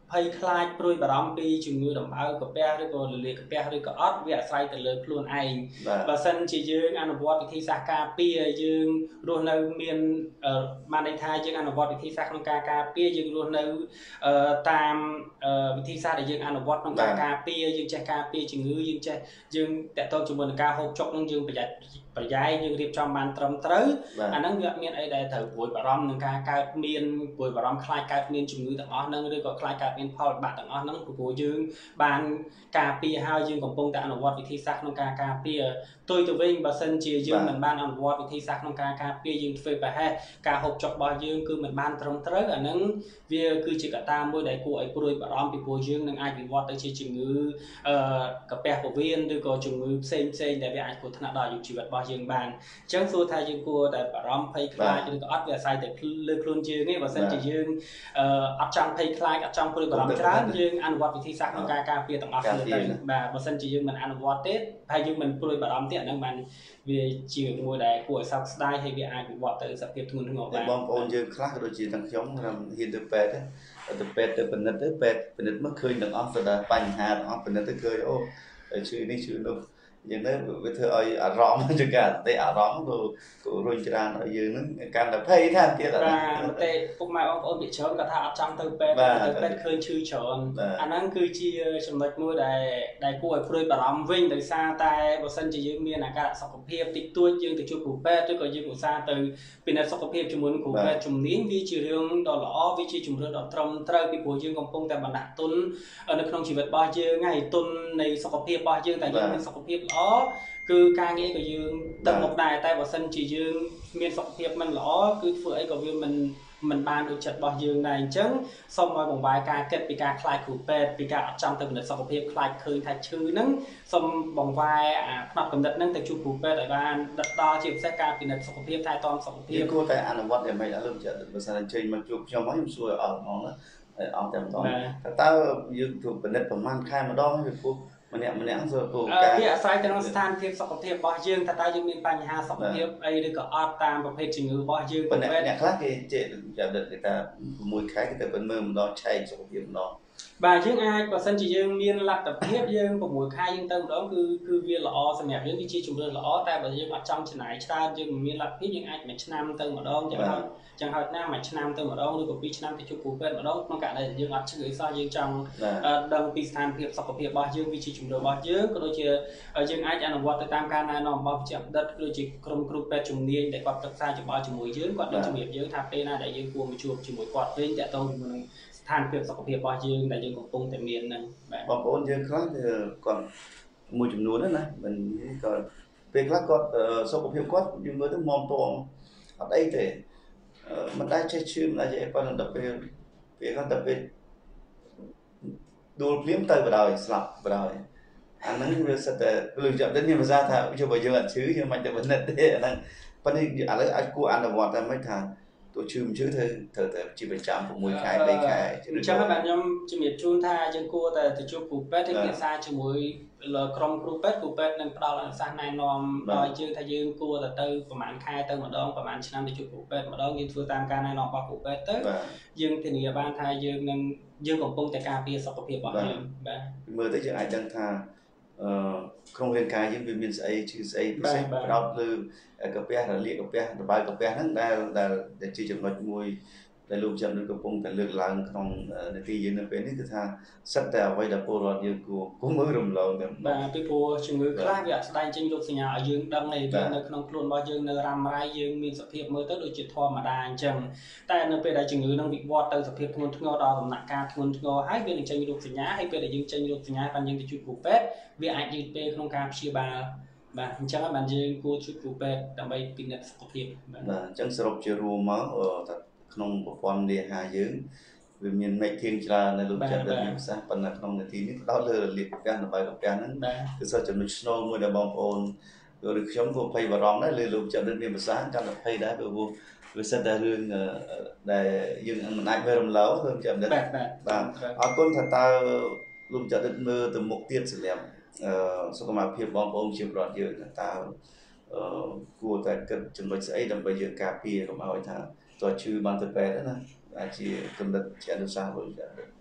ភ័យខ្លាចព្រួយបារម្ភពីជំងឺដំបៅកាពះឬក៏រលាកកាពះឬក៏អត់វាអាស្រ័យទៅលើខ្លួនឯងបើសិនជាយើងអនុវត្តវិធីសាស្ត្រការពារយើងរស់នៅមានបានន័យថាយើងអនុវត្តវិធីសាស្ត្រក្នុងការការពារយើងរស់នៅតាមវិធីសាស្ត្រដែលយើងអនុវត្តក្នុងការការពារយើងចេះការពារជំងឺយើងចេះយើងតកតជាមួយនឹងការហូបចុកនឹងយើងប្រយ័ត្នប្រយែងយើងរៀបចំបានត្រឹមត្រូវអាហ្នឹងវាមានអីដែលត្រូវព្រួយបារម្ភនឹងការកើតមានព្រួយបារម្ភខ្លាចកើតមានជំងឺទាំងអស់ហ្នឹងឬក៏ខ្លាចកើតមានផលបាក់ទាំងអស់ហ្នឹងព្រោះយើងបានការពារហើយយើងកំពុងតែអនុវត្តវិធីសាស្ត្រក្នុងការការពារផ្ទុយទៅវិញបើសិនជាយើងមិនបានអនុវត្តវិធីសាស្ត្រក្នុងការការពារយើងធ្វើប្រហែសការហូបចុករបស់យើងគឺមិនបានត្រឹមត្រូវអាហ្នឹងវាគឺជាកត្តាមួយដែលគួរឲ្យព្រួយបារម្ភពីព្រោះយើងនឹងអាចវិវត្តទៅជាជំងឺអឺកាពះពោះវៀនឬក៏ជំងឺផ្សេងផ្សេងដែលវាអាចគ្រោះថ្នាក់ដល់អាយុជីវិតរបស់យើងបានអញ្ចឹងសួរថាយើងគួរតែបារម្ភភ័យខ្លាចឬក៏អត់វាអាស្រ័យតែលើខ្លួនយើងទេបើសិនជាយើងអឺអត់ចង់ភ័យខ្លាចអត់ចង់ព្រួយបារម្ភច្រើនយើងអនុវត្តវិធីសាស្ត្រក្នុងការការពារទាំងអស់គ្នាទៅបាទបើសិនជាយើងមិនអនុវត្តទេហើយយើងមិនព្រួយបារម្ភទេអាហ្នឹងបានវាជាមួយដែលគួរឲ្យសោកស្ដាយហើយវាអាចវិវត្តទៅសភាពធ្ងន់ធ្ងរបានបងប្អូនយើងខ្លះក៏ដូចជាទាំងខ្ញុំខ្ញុំហ៊ានទៅពេទ្យទៅពេទ្យទៅពិនិត្យទៅពេទ្យពិនិត្យមកឃើញទាំងអស់ទៅដល់បញ្ហាទាំងអស់ពិនិត្យទៅឃើញអូឈឺនេះឈឺនោះយ៉ាងនេះវាធ្វើឲ្យអារម្មណ៍ជាការតែអារម្មណ៍ក៏ក៏រុញច្រានឲ្យយើងនឹងកាន់តែភ័យថាទៀតបាទតែពុកម៉ែបងប្អូនពីច្រើនគាត់ថាអត់ចង់ទៅពេទ្យទៅពេទ្យឃើញឈឺច្រើនអាហ្នឹងគឺជាចំណុចមួយដែលដែលគួរឲ្យព្រួយបារម្ភវិញដោយសារតែបើសិនជាយើងមានអាការៈសុខភាពតិចតួចយើងទៅជួបគ្រូពេទ្យឬក៏យើងឧស្សាហ៍ទៅពិនិត្យសុខភាពជាមួយនឹងគ្រូពេទ្យជំនាញវាជារឿងដ៏ល្អវាជាជំរឿនដ៏ត្រឹមត្រូវពីព្រោះយើងកំពុងតែបណ្ដាក់ទុននៅក្នុងជីវិតរបស់យើងហើយទុននៃសុខភាពរបស់យើងតែយើងមានសុខភាពល្អគឺការងារក៏យើងទៅមុខដែរតែបើសិនជាយើងមានសុខភាពមិនល្អគឺធ្វើអីក៏វាមិនមិនបានដូចចិត្តរបស់យើងដែរអញ្ចឹងសូមឲ្យបង្វែរការគិតពីការខ្លាចគ្រូពេទ្យពីការអត់ចង់ទៅពិនិត្យសុខភាពខ្លាចឃើញថាឈឺហ្នឹងសូមបង្វែរអាផ្នែកកំណត់ហ្នឹងទៅជួបគ្រូពេទ្យឲ្យបានដិតដល់ជាពិសេសការពិនិត្យសុខភាពថែទាំសុខភាពគួរតែអនុវត្តយ៉ាងម៉េចឲ្យលើកចិត្តបើសិនចេញមកជួបខ្ញុំហើយខ្ញុំសួរអត់ហ្មងណាអត់តែម្ដងតើយើងជួបពិនិត្យប្រហែលខែម្ដងវាពុះម្នាក់ម្នាក់សួរគោលការណ៍វាអាស្រ័យទៅនឹងស្ថានភាពសុខភាពរបស់យើងថាតើយើងមានបញ្ហាសុខភាពអីឬក៏អត់តាមប្រភេទជំងឺរបស់យើងប៉ុន្តែអ្នកខ្លះគេចេះចាំដិតគេថាមួយខែគេទៅមើលម្ដងឆែកសុខភាពម្ដងបាទយើងអាចបើសិនជាយើងមានលទ្ធភាពយើង៦ខែយើងទៅម្ដងគឺគឺវាល្អសម្រាប់យើងវាជាជំរឿនល្អតែបើយើងអត់ចង់ចំណាយច្រើនយើងមិនមានលទ្ធភាពយើងអាចមួយឆ្នាំទៅម្ដងចឹងហើយចឹងហើយណាមួយឆ្នាំទៅម្ដងឬក៏ពីរឆ្នាំទៅជួបគ្រូពេទ្យម្ដងក្នុងករណីដែលយើងអត់ឈឺអីសោះយើងចង់ដឹងពីស្ថានភាពសុខភាពរបស់យើងវាជាជំរឿនរបស់យើងក៏ដូចជាយើងអាចអនុវត្តទៅតាមការណែនាំរបស់វិជ្ជាបណ្ឌិតដូចជាក្រុមគ្រូពេទ្យជំនាញដែលគាត់ប្រឹក្សាយោបល់ជាមួយយើងគាត់នឹងជំរាបយើងថាពេលណាដែលយើងគួរមកជួបជាមួយគាត់វិញតាក់ទងជាមួយនឹងស្ថានភាពសុខភាពរបស់យើងដែលយើងកំពុងតែមានហ្នឹងបាទបងប្អូនយើងខ្លះគាត់មួយចំនួនណាមិនក៏ពេលខ្លះគាត់សុខភាពគាត់យើងមើលទៅមមតងអត់អីទេមិនដែលចេះឈឺមិនដែលចេះប៉ុន្តែដល់ពេលពេលគាត់ទៅពេលដួលភ្លាមទៅបដ ாய் ស្លាប់បដ ாய் អាហ្នឹងវាសិតតែលើចាប់đếnមានភាសាថាជួយបើយើងអត់ឈឺយើងមិនទៅពិនិត្យទេអាហ្នឹងប៉ុន្តែឥឡូវអាចគួរអនុវត្តតែមិនថាទោះឈឺមិនឈឺត្រូវត្រូវតែជាប្រចាំ៦ខែបីខែអញ្ចឹងបាទខ្ញុំជំរាបជូនថាយើងគួរតែទៅជួបគ្រូពេទ្យឬពិភាក្សាជាមួយក្រុមគ្រូពេទ្យគ្រូពេទ្យនឹងផ្ដល់អនុសាសន៍ណែនាំដល់យើងថាយើងគួរតែទៅប្រហែលខែទៅម្ដងប្រហែលឆ្នាំទៅជួបគ្រូពេទ្យម្ដងយើងធ្វើតាមការណែនាំរបស់គ្រូពេទ្យទៅយើងធានាបានថាយើងនឹងយើងកំពុងតែការពារសុខភាពរបស់យើងបាទមើលទៅយើងអាចដឹងថាអឺក្នុងរាងកាយយើងវាមានស្អីឈឺស្អីពិសេសផ្ដោតលើកាពះរលាកកាពះរបាយកាពះហ្នឹងដែលដែលជាចំណុចមួយដែលលោកចាំនឹងកំពុងតែលើកឡើងក្នុងនាទីយើងនៅពេលនេះគឺថាសិតតែអ្វីដែលពលរដ្ឋយើងគួរគួរមើលរំលងទៅបាទពីព្រោះជំងឺខ្លះវាអត់ស្ដែងចេញរោគសញ្ញាឲ្យយើងដឹងទេវានៅក្នុងខ្លួនរបស់យើងនៅរ៉ាំរ៉ៃយើងមានសភាពមើលទៅដូចជាធម្មតាអញ្ចឹងតែនៅពេលដែលជំងឺនឹងវិវត្តទៅសភាពធ្ងន់ធ្ងរដល់ដំណាក់កាលធ្ងន់ធ្ងរហើយវានឹងចេញរោគសញ្ញាហើយពេលដែលយើងចេញរោគសញ្ញាបានយើងទៅជួបគ្រូពេទ្យវាអាចយឺតពេលក្នុងការព្យាបាលបាទអញ្ចឹងបានយើងគួរជួបគ្រូពេទ្យដើម្បីពិនិត្យសុខភាពបាទអញ្ចឹងសរុបជារួមមកថាក្នុងប្រព័ន្ធលាហាយើងវាមានមេឃធាងច្រើននៅលោកចិត្តដែលមានប្រសាសន៍ប៉ុន្តែក្នុងនាទីនេះផ្ដោតលើរលាកកាពះនៅបាយកាពះហ្នឹងគឺសិតចំណុចស្នូលមួយដែលបងប្អូនឬខ្ញុំក៏ភ័យបារម្ភដែរលើលោកចិត្តដែលមានប្រសាសន៍កាន់តែភ័យដែរព្រោះវាសិតតែរឿងដែលយើងមិនអាចមើលរំលងលោកចិត្តដែលបាទអរគុណថាតើលោកចិត្តដែលមើលទៅមុខទៀតសម្រាប់សុខភាពបងប្អូនជាប្រវត្តិយើងតើគួរតែគិតចំណុចស្អីដើម្បីយើងការពារកុំឲ្យថាតើឈឺបានទៅពេទ្យណាអាចជាកំណត់ជាអនុសាសន៍របស់យើងប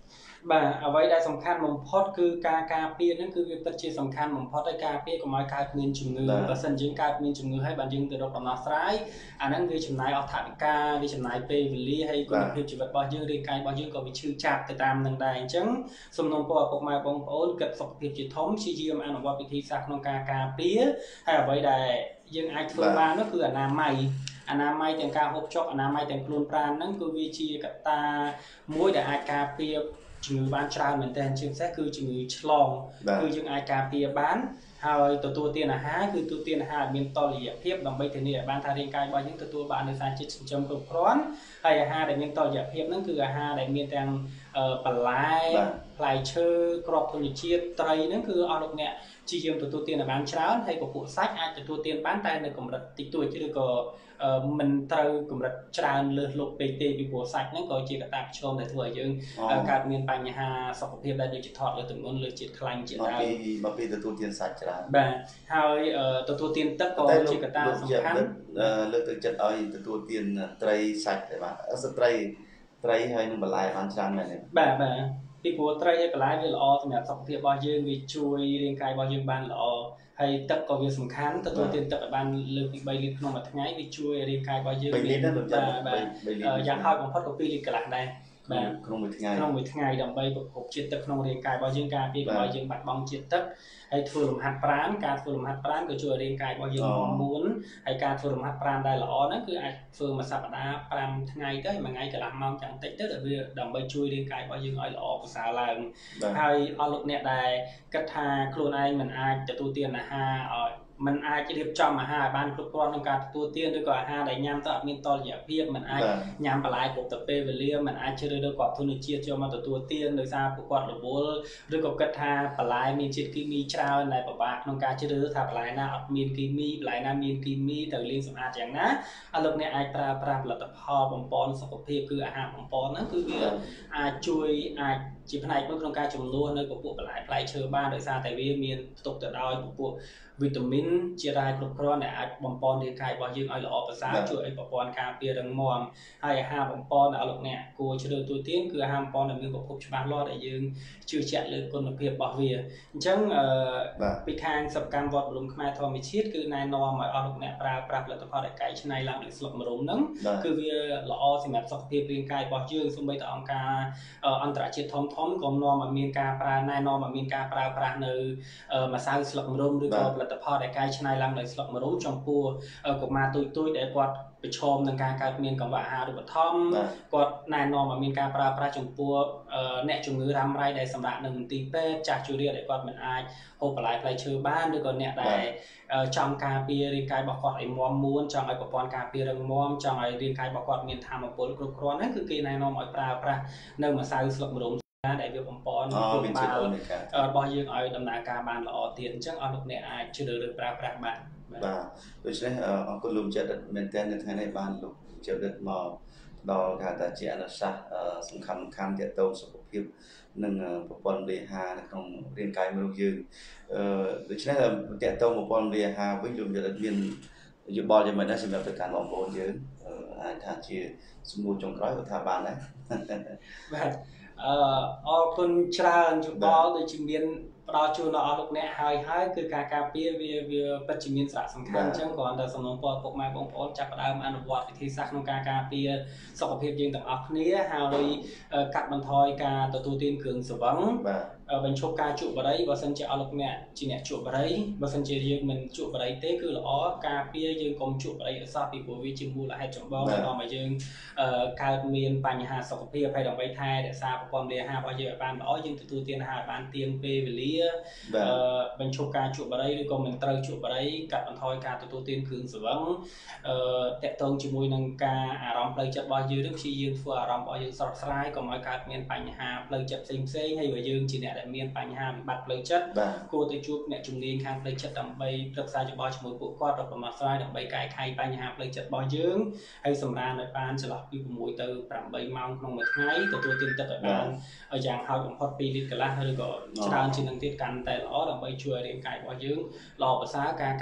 បាទអ្វីដែលសំខាន់បំផុតគឺការការពារហ្នឹងគឺវាពិតជាសំខាន់បំផុតហើយការពារកុំឲ្យកើតមានជំងឺបើសិនយើងកើតមានជំងឺហើយបានយើងទៅរកដំណោះស្រាយអាហ្នឹងវាចំណាយអស់ថវិកាវាចំណាយពេលវេលាហើយគុណភាពជីវិតរបស់យើងរាងកាយរបស់យើងក៏វាឈឺចាប់ទៅតាមនឹងដែរអញ្ចឹងសំណូមពរឪពុកម៉ែបងប្អូនគិតសុខភាពជាធំព្យាយាមអនុវត្តវិធីសាស្ត្រក្នុងការការពារហើយអ្វីដែលយើងអាចធ្វើបាននោះគឺអនាម័យអនាម័យទាំងការហូបចុកអនាម័យទាំងខ្លួនប្រាណហ្នឹងគឺវាជាកត្តាមួយដែលអាចការពារជំងឺបានច្រើនមែនទែនជាពិសេសគឺជំងឺឆ្លងគឺយើងអាចការពារបានហើយទទួលទានអាហារគឺទទួលទានអាហារមានតុល្យភាពដើម្បីធានាឲ្យបានថារាងកាយរបស់យើងទទួលបាននូវសារជាតិចិញ្ចឹមគ្រប់គ្រាន់ហើយអាហារដែលមានតុល្យភាពហ្នឹងគឺអាហារដែលមានទាំងបន្លែផ្លែឈើគ្រាប់ធញ្ញជាតិត្រីហ្នឹងគឺអស់លោកអ្នកជាយើងទទួលទានឲ្យបានច្រើនហើយពពួកសាច់អាចទទួលទានបានតែនៅកម្រិតតិចតួចឬក៏មិនត្រូវកម្រិតច្រើនលើសលប់ពេកទេពីព្រោះសាច់ហ្នឹងក៏ជាកត្តាប្រឈមដែលធ្វើឲ្យយើងកើតមានបញ្ហាសុខភាពដែលដូចជាថតលើទម្ងន់លើជាតិខ្លាញ់ជាដើមពីមកពីទទួលទានសាច់ច្រើនបាទហើយទទួលទានទឹកក៏ជាកត្តាសំខាន់លើកទឹកចិត្តឲ្យទទួលទានត្រីសាច់ទេបាទស្ត្រីត្រីហើយនឹងបន្លែបានច្រើនមែនទេបាទបាទពីព្រោះត្រីហើយបន្លែវាល្អសម្រាប់សុខភាពរបស់យើងវាជួយរាងកាយរបស់យើងបានល្អហើយទឹកក៏វាសំខាន់ទទួលទានទឹកឲ្យបានលើសពីបីលីត្រក្នុងមួយថ្ងៃវាជួយរាងកាយរបស់យើងមានយ៉ាងហោចបំផុតក៏ពីរលីត្រកន្លះដែរបាទក្នុងមួយថ្ងៃក្នុងមួយថ្ងៃដើម្បីប្រភពជាតិទឹកក្នុងរាងកាយរបស់យើងការពារកុំឲ្យយើងបាត់បង់ជាតិទឹកហើយធ្វើលំហាត់ប្រាណការធ្វើលំហាត់ប្រាណក៏ជួយឲ្យរាងកាយរបស់យើងមាំមួនហើយការធ្វើលំហាត់ប្រាណដែលល្អហ្នឹងគឺអាចធ្វើមួយសប្តាហ៍ប្រាំថ្ងៃទៅមួយថ្ងៃកន្លះម៉ោងយ៉ាងតិចទៅដែលវាដើម្បីជួយរាងកាយរបស់យើងឲ្យល្អប្រសើរឡើងហើយអស់លោកអ្នកដែលគិតថាខ្លួនឯងមិនអាចទទួលទានអាហារឲ្យมันអាចរៀបចំអាហារឲ្យបានគ្រប់គ្រាន់ក្នុងការទទួលទានឬក៏អាហារដែលញ៉ាំទៅអត់មានតុល្យភាពมันអាចញ៉ាំបន្លែគ្រប់ទៅពេលវេលាมันអាចជ្រើសរើសគ្រាប់ធញ្ញជាតិយកមកទទួលទានដោយសារពួកគាត់រវល់ឬក៏គិតថាបន្លែមានជាតិគីមីច្រើនដែលពិបាកក្នុងការជ្រើសរើសថាបន្លែណាអត់មានគីមីបន្លែណាមានគីមីត្រូវលាងសម្អាតយ៉ាងណាអស់លោកអ្នកអាចប្រើប្រាស់ផលិតផលបំពន់សុខភាពគឺអាហារបំពន់ហ្នឹងគឺវាអាចជួយអាចជាផ្នែកមួយក្នុងការជំនួសនៅពពួកបន្លែផ្លែឈើបានដោយសារតែវាមានផ្ទុកទៅដោយពពួកវីតាមីនជារ៉ែគ្រប់គ្រាន់ដែលអាចបំពន់រាងកាយរបស់យើងឲ្យល្អប្រសើរជួយឲ្យប្រព័ន្ធការពាររឹងមាំហើយអាហារបំពន់ដែលលោកអ្នកគួរជ្រើសទទួលទានគឺអាហារបំពន់ដែលមានប្រភពច្បាស់លាស់ដែលយើងជឿជាក់លើគុណភាពរបស់វាអញ្ចឹងពីខាងសកម្មវត្តបរមខ្មែរធម្មជាតិគឺណែនាំឲ្យអស់លោកអ្នកប្រើប្រាស់ផលិតផលដែលកែច្នៃឡើងដោយស្លឹកម្រុំហ្នឹងគឺវាល្អសម្រាប់សុខភាពរាងកាយរបស់យើងសូម្បីតែអង្គការអន្តរជាតិធំធំក៏នាំឲ្យមានការប្រើណែនាំឲ្យមានការប្រើប្រាស់នៅម្សៅស្លឹកម្រុំឬក៏ផលិតផលដែលកែច្នៃឡើងដោយស្លឹកម្រុំចំពោះកុមារតូចតូចដែលគាត់ប្រឈមនឹងការកើតមានកង្វះអាហារូបត្ថម្ភគាត់ណែនាំឲ្យមានការប្រើប្រាស់ចំពោះអ្នកជំងឺរ៉ាំរ៉ៃដែលសម្រាប់នៅមន្ទីរពេទ្យចាស់ជរាដែលគាត់មិនអាចហូបបន្លែផ្លែឈើបានឬក៏អ្នកដែលចង់ការពាររាងកាយរបស់គាត់ឲ្យមាំមួនចង់ឲ្យប្រព័ន្ធការពាររឹងមាំចង់ឲ្យរាងកាយរបស់គាត់មានថាមពលគ្រប់គ្រាន់ហ្នឹងគឺគេណែនាំឲ្យប្រើប្រាស់នៅម្សៅស្លឹកម្រុំដែលវាបំពន់ខ្លួនបាល់របស់យើងឲ្យដំណើរការបានល្អទៀតអញ្ចឹងអស់លោកអ្នកអាចជ្រើសរើសប្រើប្រាស់បានបាទដូច្នេះអរគុណលោកជាដិតមែនតើនៅថ្ងៃនេះបានលោកជាដិតមកដល់គេថាជាអនុសាសន៍សំខាន់សំខាន់ទាក់ទងសុខភាពនិងប្រព័ន្ធលេហានៅក្នុងរាងកាយមនុស្សយើងអឺដូច្នេះទាក់ទងប្រព័ន្ធលេហាវិញលោកជាដិតមានយោបល់យ៉ាងម៉េចដែរសម្រាប់ទៅកាន់បងប្អូនយើងអាចថាជាសំណួរចុងក្រោយគាត់ថាបានដែរបាទអឺអរគុណច្រើនយោបល់ដូចជាមានផ្ដល់ជូនដល់អស់លោកអ្នកហើយហើយគឺការការពារវាវាពិតជាមានសារៈសំខាន់អញ្ចឹងគ្រាន់តែសំណូមពរពុកម៉ែបងប្អូនចាប់ផ្ដើមអនុវត្តវិធីសាស្ត្រក្នុងការការពារសុខភាពយើងទាំងអស់គ្នាហើយកាត់បន្ថយការទទួលទានគ្រឿងស្រវឹងបញ្ឈប់ការជក់បារីបើសិនជាអស់លោកអ្នកជាអ្នកជក់បារីបើសិនជាយើងមិនជក់បារីទេគឺល្អការពារយើងកុំជក់បារីឲ្យសោះពីព្រោះវាជាមូលហេតុចម្បងដែលនាំឲ្យយើងកើតមានបញ្ហាសុខភាពហើយដើម្បីថែរក្សាប្រព័ន្ធលេហារបស់យើងឲ្យបានល្អយើងទទួលទានអាហារបានទៀងពេលវេលាបញ្ឈប់ការជក់បារីឬក៏មិនត្រូវជក់បារីកាត់បន្ថយការទទួលទានគ្រឿងស្រវឹងអឺតាក់ទងជាមួយនឹងការអារម្មណ៍ផ្លូវចិត្តរបស់យើងនឹងព្យាយាមធ្វើអារម្មណ៍របស់យើងស្រស់ស្រាយកុំឲ្យកើតមានបញ្ហាផ្លូវចិត្តផ្សេងផ្សេងហើយបើយើងជាអ្នកដែលមានបញ្ហាវិបត្តិផ្លូវចិត្តគួរទៅជួបអ្នកជំនាញខាងផ្លូវចិត្តដើម្បីប្រឹក្សាយោបល់ជាមួយពួកគាត់រកដំណោះស្រាយដើម្បីកែខៃបញ្ហាផ្លូវចិត្តរបស់យើងហើយសម្រាប់ឲ្យបានចន្លោះពីប្រាំមួយទៅប្រាំបីម៉ោងក្នុងមួយថ្ងៃទទួលទានទឹកឲ្យបានយ៉ាងហោចបំផុតពីរលីត្រកន្លះឬក៏ច្រើនជាងនឹងទៀតកាន់តែល្អដើម្បីជួយឲ្យរាងកាយរបស់យើងល្អប្រសើរការការ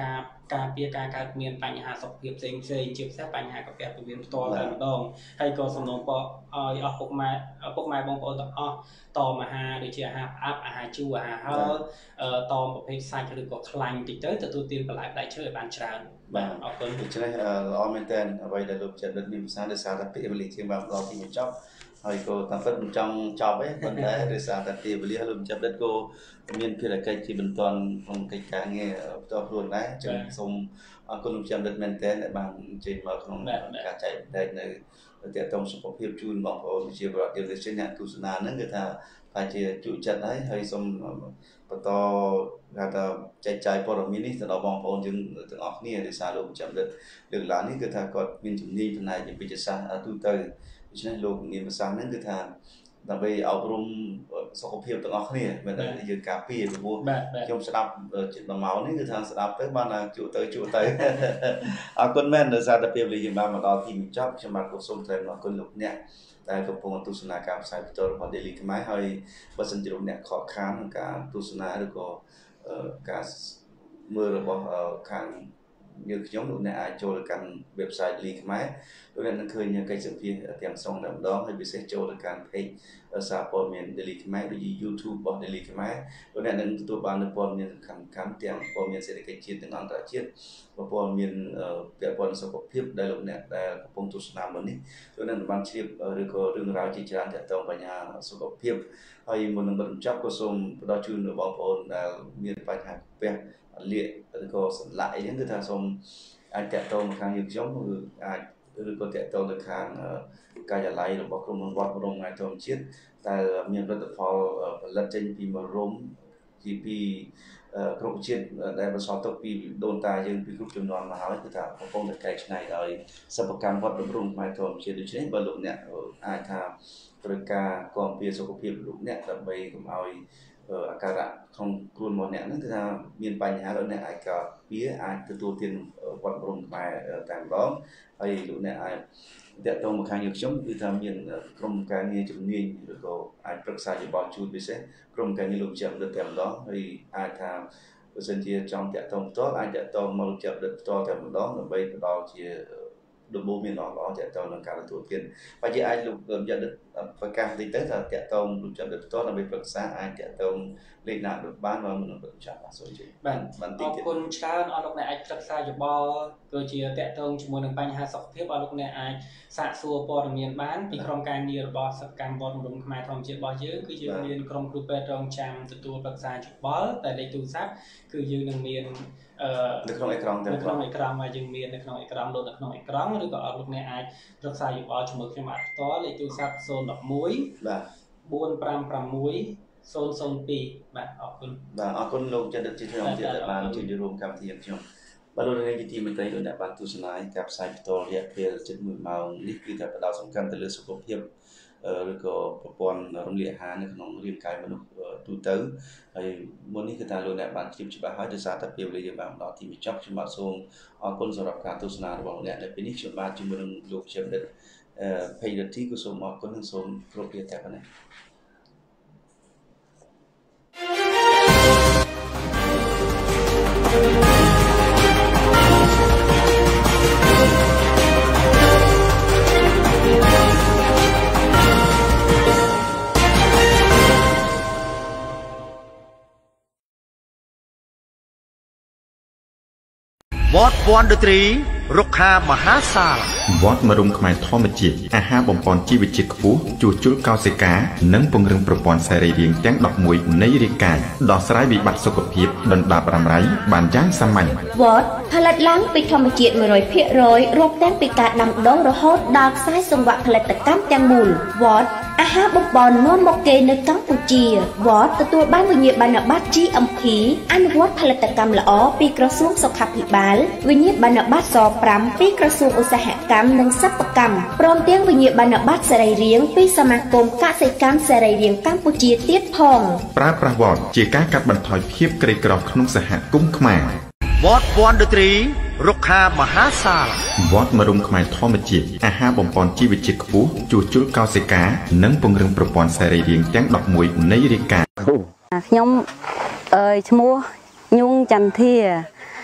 ការពារការកើតមានបញ្ហាសុខភាពផ្សេងផ្សេងជាពិសេសបញ្ហាកាពះពោះវៀនផ្ទាល់តែម្ដងហើយក៏សំណូមពរឲ្យអស់ពុកម៉ែឪពុកម៉ែបងប្អូនទាំងអស់តមអាហារដូចជាអាហារផ្អាប់អាហារជូរអាហារហឹរតមប្រភេទសាច់ឬក៏ខ្លាញ់តិចទៅទទួលទានបន្លែផ្លែឈើឲ្យបានច្រើនបាទអរគុណដូច្នេះល្អមែនតើអ្វីដែលលោកចិត្តដូចមានភាសាដោយសារតែពេលវេលាជាងបានដល់ទីបញ្ចប់ហើយក៏តាមពិតមិនចង់ចប់ទេប៉ុន្តែដោយសារតែពេលវេលាលោកចិត្តដូចក៏មានភារកិច្ចជាបន្តក្នុងកិច្ចការងារផ្ទាល់ខ្លួនដែរចឹងសូមអរគុណលោកចិត្តមែនតើដែលបានអញ្ជើញមកក្នុងការចែករំលែកនៅទាក់ទងសុខភាពជូនបងប្អូនជាប្រតិបត្តិជនអ្នកទស្សនាហ្នឹងគឺថាតែជាជូចិត្តហើយហើយសូមបន្តថាថាចែកចាយព័ត៌មាននេះទៅដល់បងប្អូនយើងទាំងអស់គ្នាដោយសារលោកចាំដឹកលើកឡើងនេះគឺថាគាត់មានជំនាញផ្នែកវិទ្យាសាស្ត្រទូទៅដូច្នេះលោកមានប្រសាសន៍ហ្នឹងគឺថាដើម្បីអប់រំសុខភាពទាំងអស់គ្នាមិនថាយើងការពារពីព្រោះខ្ញុំស្ដាប់ចិត្តមួយម៉ោងនេះគឺថាស្ដាប់ទៅបានតែជួទៅជួទៅអរគុណមែនដោយសារតែពេលវេលាយើងបានមកដល់ទីបញ្ចប់ខ្ញុំបាទក៏សូមថ្លែងអរគុណលោកអ្នកដែលកំពុងទស្សនាការផ្សាយផ្ទាល់របស់ Daily ខ្មែរហើយបើសិនជាលោកអ្នកខកខានក្នុងការទស្សនាឬក៏ការមើលរបស់ខាងយើងខ្ញុំលោកអ្នកអាចចូលទៅកាន់ website Daily ខ្មែរលោកអ្នកនឹងឃើញកិច្ចសម្ភាសទាំងស្រុងតែម្ដងហើយពិសេសចូលទៅកាន់ page សារព័ត៌មាន Daily ខ្មែរដូចជា YouTube របស់ Daily ខ្មែរលោកអ្នកនឹងទទួលបាននូវព័ត៌មានសំខាន់ៗទាំងព័ត៌មានសេដ្ឋកិច្ចជាតិនិងអន្តរជាតិព័ត៌មានពាក់ព័ន្ធសុខភាពដែលលោកអ្នកដែលកំពុងទស្សនាមកនេះលោកអ្នកបានជ្រាបឬក៏រឿងរ៉ាវជាច្រើនទាក់ទងបញ្ហាសុខភាពហើយមុននឹងបញ្ចប់ក៏សូមផ្ដល់ជូនដល់បងប្អូនដែលមានបញ្ហាពះលាកឬក៏សន្លាក់អីហ្នឹងគឺថាសូមអាចតាក់ទងមកខាងយើងខ្ញុំឬអាចឬក៏តាក់ទងទៅខាងការិយាល័យរបស់ក្រុមហ៊ុនវត្តបរមថ្ងៃធម្មជាតិដែលមានផលិតផលផលិតចេញពីមរំពីពីគ្រប់ជាតិដែលបន្សល់ទុកពីដូនតាយើងពីគ្រប់ជំនាន់មកហើយគឺថាកំពុងតែកែច្នៃដោយសិប្បកម្មវត្តបរមថ្ងៃធម្មជាតិដូច្នេះបើលោកអ្នកអាចថាត្រូវការគាំពារសុខភាពលោកអ្នកដើម្បីកុំឲ្យអាការៈក្នុងខ្លួនរបស់អ្នកហ្នឹងគឺថាមានបញ្ហាលោកអ្នកអាចការពារអាចទទួលទានវត្តបរមខ្មែរតែម្ដងហើយលោកអ្នកអាចតាក់ទងមកខាងយើងខ្ញុំគឺថាមានក្រុមការងារជំនាញឬក៏អាចប្រឹក្សាយោបល់ជូនពិសេសក្រុមការងារលោកជាអតីតតែម្ដងហើយអាចថាបើសិនជាចង់តាក់ទងផ្ទាល់អាចតាក់ទងមកលោកជាអតីតផ្ទាល់តែម្ដងដើម្បីផ្ដល់ជាដំបូងមានល្អល្អតាក់ទងនឹងការទទួលទានបើជាអាចលោកយកប្រកាសតិចទៅថាតាក់ទងលោកជាអតីតផ្ទាល់ដើម្បីប្រឹក្សាអាចតាក់ទងលេខណាដូចបានមកមិនបញ្ចប់បាទសូមជម្រាបបាទបានតិចទៀតអរគុណច្រើនអរលោកអ្នកអាចប្រឹក្សាយោបល់គឺជាតាក់ទងជាមួយនឹងបញ្ហាសុខភាពអរលោកអ្នកអាចសាកសួរព័ត៌មានបានពីក្រុមការងាររបស់សកម្មវត្តបរមខ្មែរធម្មជាតិរបស់យើងគឺយើងមានក្រុមគ្រូពេទ្យរងចាំទទួលប្រឹក្សាយោបល់តែលេខទូរស័ព្ទគឺយើងនឹងមានអឺនៅក្នុងអេក្រង់តែក្នុងអេក្រង់មកយើងមាននៅក្នុងអេក្រង់លោកនៅក្នុងអេក្រង់ឬក៏អរលោកអ្នកអាចប្រឹក្សាយោបល់ជាមួយខ្ញុំបានផ្ទាល់លេខទូរស័ព្ទศูนย์ หนึ่ง หนึ่ง បាទ បួន ប្រាំ ប្រាំ មួយ ศูนย์ ศูนย์ ពីរ បាទអរគុណបាទអរគុណលោកចន្ទជាខ្ញុំទៀតដែលបានជួយរួមកម្មវិធីខ្ញុំបាទលោកនាងជាទីមេត្រីលោកអ្នកបានទស្សនាការផ្សាយផ្ទាល់រយៈពេលជិតមួយម៉ោងនេះគឺថាផ្ដោតសំខាន់ទៅលើសុខភាពឬក៏ប្រព័ន្ធរំលាយអាហារនៅក្នុងរាងកាយមនុស្សទូទៅហើយមុននេះគឺថាលោកអ្នកបានជ្រាបច្បាស់ហើយដោយសារតែពេលវេលាយើងបានដល់ទីបញ្ចប់ខ្ញុំបាទសូមអរគុណសម្រាប់ការទស្សនារបស់លោកអ្នកនៅពេលនេះខ្ញុំបាទជាមួយនឹងលោកជាមិត្តអឺភ័យរទីក៏សូមអរគុណនិងសូមគោរពលាតែប៉ុណ្ណេះវត្តវណ្ណត្រីរុក្ខាមហាសាលវត្តមរុំខ្មែរធម្មជាតិអាហារបំពេញជីវជាតិខ្ពស់ជួសជុលកោសិកានិងពង្រឹងប្រព័ន្ធសរីរាង្គទាំងដប់មួយនៃរាងកាយដោះស្រាយវិបត្តិសុខភាពដណ្ដាបរំរាយបានយ៉ាងសាមញ្ញវត្តផលិតឡើងពីធម្មជាតិ một trăm phần trăm រកទាំងពីការដាំដុះរហូតដល់ខ្សែសង្វាក់ផលិតកម្មទាំងមូលវត្តអាហារបំពេញនាំមកគេនៅកម្ពុជាវត្តទទួលបានវិញ្ញាបនបត្រ G M P អនុវត្តផលិតកម្មល្អពីក្រសួងសុខាភិបាលវិញ្ញាបនបត្រ ស ប្រាំ ពីក្រសួងឧស្សាហកម្មនិងសិប្បកម្មព្រមទាំងវិញ្ញាបនបត្រសរីរាង្គពីសមាគមកសិកម្មសរីរាង្គកម្ពុជាទៀតផងប្រើប្រាស់វត្តជាការកាត់បន្ថយភាពក្រីក្រក្នុងសហគមន៍ខ្មែរវត្តវណ្ណត្រីរុក្ខាមហាសាលវត្តមរុំខ្មែរធម្មជាតិអាហារបំពេញជីវជាតិខ្ពស់ជួសជុលកោសិកានិងពង្រឹងប្រព័ន្ធសរីរាង្គទាំងដប់មួយនៃរាងកាយខ្ញុំអើយឈ្មោះញូងចន្ទធាស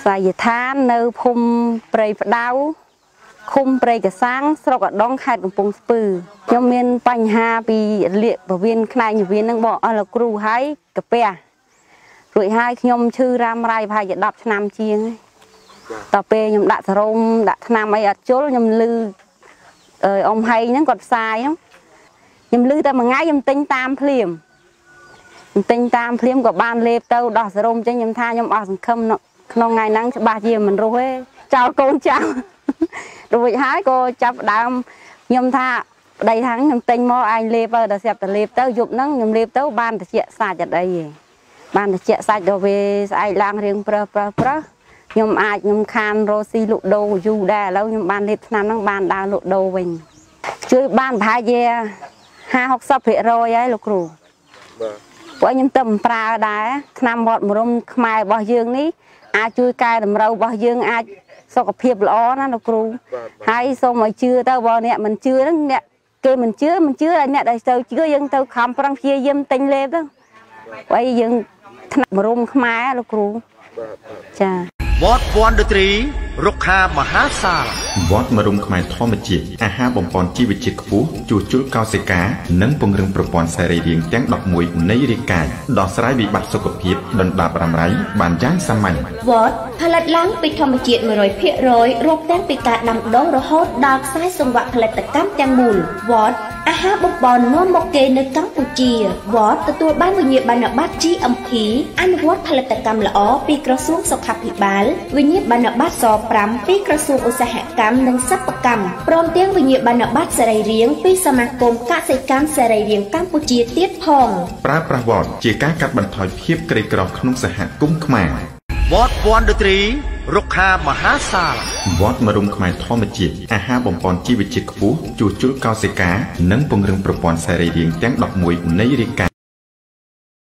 សាយដ្ឋាននៅភូមិព្រៃផ្ដៅឃុំព្រៃកសាំងស្រុកឧដុង្គខេត្តកំពង់ស្ពឺខ្ញុំមានបញ្ហាពីលាកពោះវៀនខ្នែងពោះវៀនហ្នឹងបងអស់លោកគ្រូហើយកាពះរួចហើយខ្ញុំឈឺរ៉ាំរ៉ៃប្រហែលជាដប់ឆ្នាំជាងតទៅពេលខ្ញុំដាក់សេរ៉ូមដាក់ថ្នាំអីអត់ជុលខ្ញុំលឺអឺអ៊ំហៃហ្នឹងគាត់ផ្សាយហ្នឹងខ្ញុំលឺតែមួយថ្ងៃខ្ញុំទិញតាមភ្លាមខ្ញុំទិញតាមភ្លាមក៏បានលេបទៅដោះសេរ៉ូមចេញខ្ញុំថាខ្ញុំអស់សង្ឃឹមក្នុងថ្ងៃហ្នឹងច្បាស់ជាមិនរស់ទេចោលកូនចៅរួចហើយក៏ចាប់ដើមខ្ញុំថាប្តីថាខ្ញុំទិញមកឯងលេបទៅដល់ស្រាប់តែលេបទៅយប់ហ្នឹងខ្ញុំលេបទៅបានតិចសាច់អត់អីទេបានតិចសាច់ដល់ពេលស្អែកឡើងរៀងប្រើប្រើប្រើខ្ញុំអាចខ្ញុំខានរស់ស៊ីលក់ដូរយូរដែរឥឡូវខ្ញុំបានលេបថ្នាំហ្នឹងបានដើរលក់ដូរវិញជួយបានប្រហែលជាห้าหกสิบភាគរយហើយលោកគ្រូបាទពួកខ្ញុំទៅប្រើដែរថ្នាំវត្តមរុំខ្មែររបស់យើងនេះអាចជួយកែតម្រូវរបស់យើងអាចសុខភាពល្អណាលោកគ្រូហើយសូមឲ្យជឿទៅបើអ្នកមិនជឿហ្នឹងអ្នកគេមិនជឿមិនជឿហើយអ្នកដែលទៅជឿយើងទៅខំប្រឹងព្យាយាមទិញលេបទៅហើយយើងថ្នាំមរុំខ្មែរលោកគ្រូចាវត្តវណ្ណត្រីរុក្ខាមហាសាលវត្តមរុំខ្មែរធម្មជាតិអាហារបំពន់ជីវជាតិខ្ពស់ជួសជុលកោសិកានិងពង្រឹងប្រព័ន្ធសរីរាង្គទាំងដប់មួយនៃរាងកាយដោះស្រាយវិបត្តិសុខភាពដុនដាបរ៉ាំរ៉ៃបានយ៉ាងសាមញ្ញវត្តផលិតឡើងពីធម្មជាតិmột trămភាគរយរាប់ទាំងពីការដាំដុះរហូតដល់ខ្សែសង្វាក់ផលិតកម្មទាំងមូលវត្តអាហារបំពន់នាំមកគេនៅកម្ពុជាវត្តទទួលបានវិញ្ញាបនបត្រ G M P អនុវត្តផលិតកម្មល្អពីក្រសួងសុខាភិបាលវិញ្ញាបនបត្រសfiveពីក្រសួងឧស្សាហកម្មនិងសិប្បកម្មព្រមទាំងវិញ្ញាបនបត្រសរីរាង្គពីសមាគមកសិកម្មសរីរាង្គកម្ពុជាទៀតផងប្រើប្រាស់វត្តជាការកាត់បន្ថយភាពក្រីក្រក្នុងសហគមន៍ខ្មែរវត្តវណ្ណត្រីរុក្ខាមហាសាលវត្តមរុំខ្មែរធម្មជាតិអាហារបំពន់ជីវជាតិខ្ពស់ជួសជុលកោសិកានិងពង្រឹងប្រព័ន្ធសរីរាង្គទាំងដប់មួយនៃរាងកាយ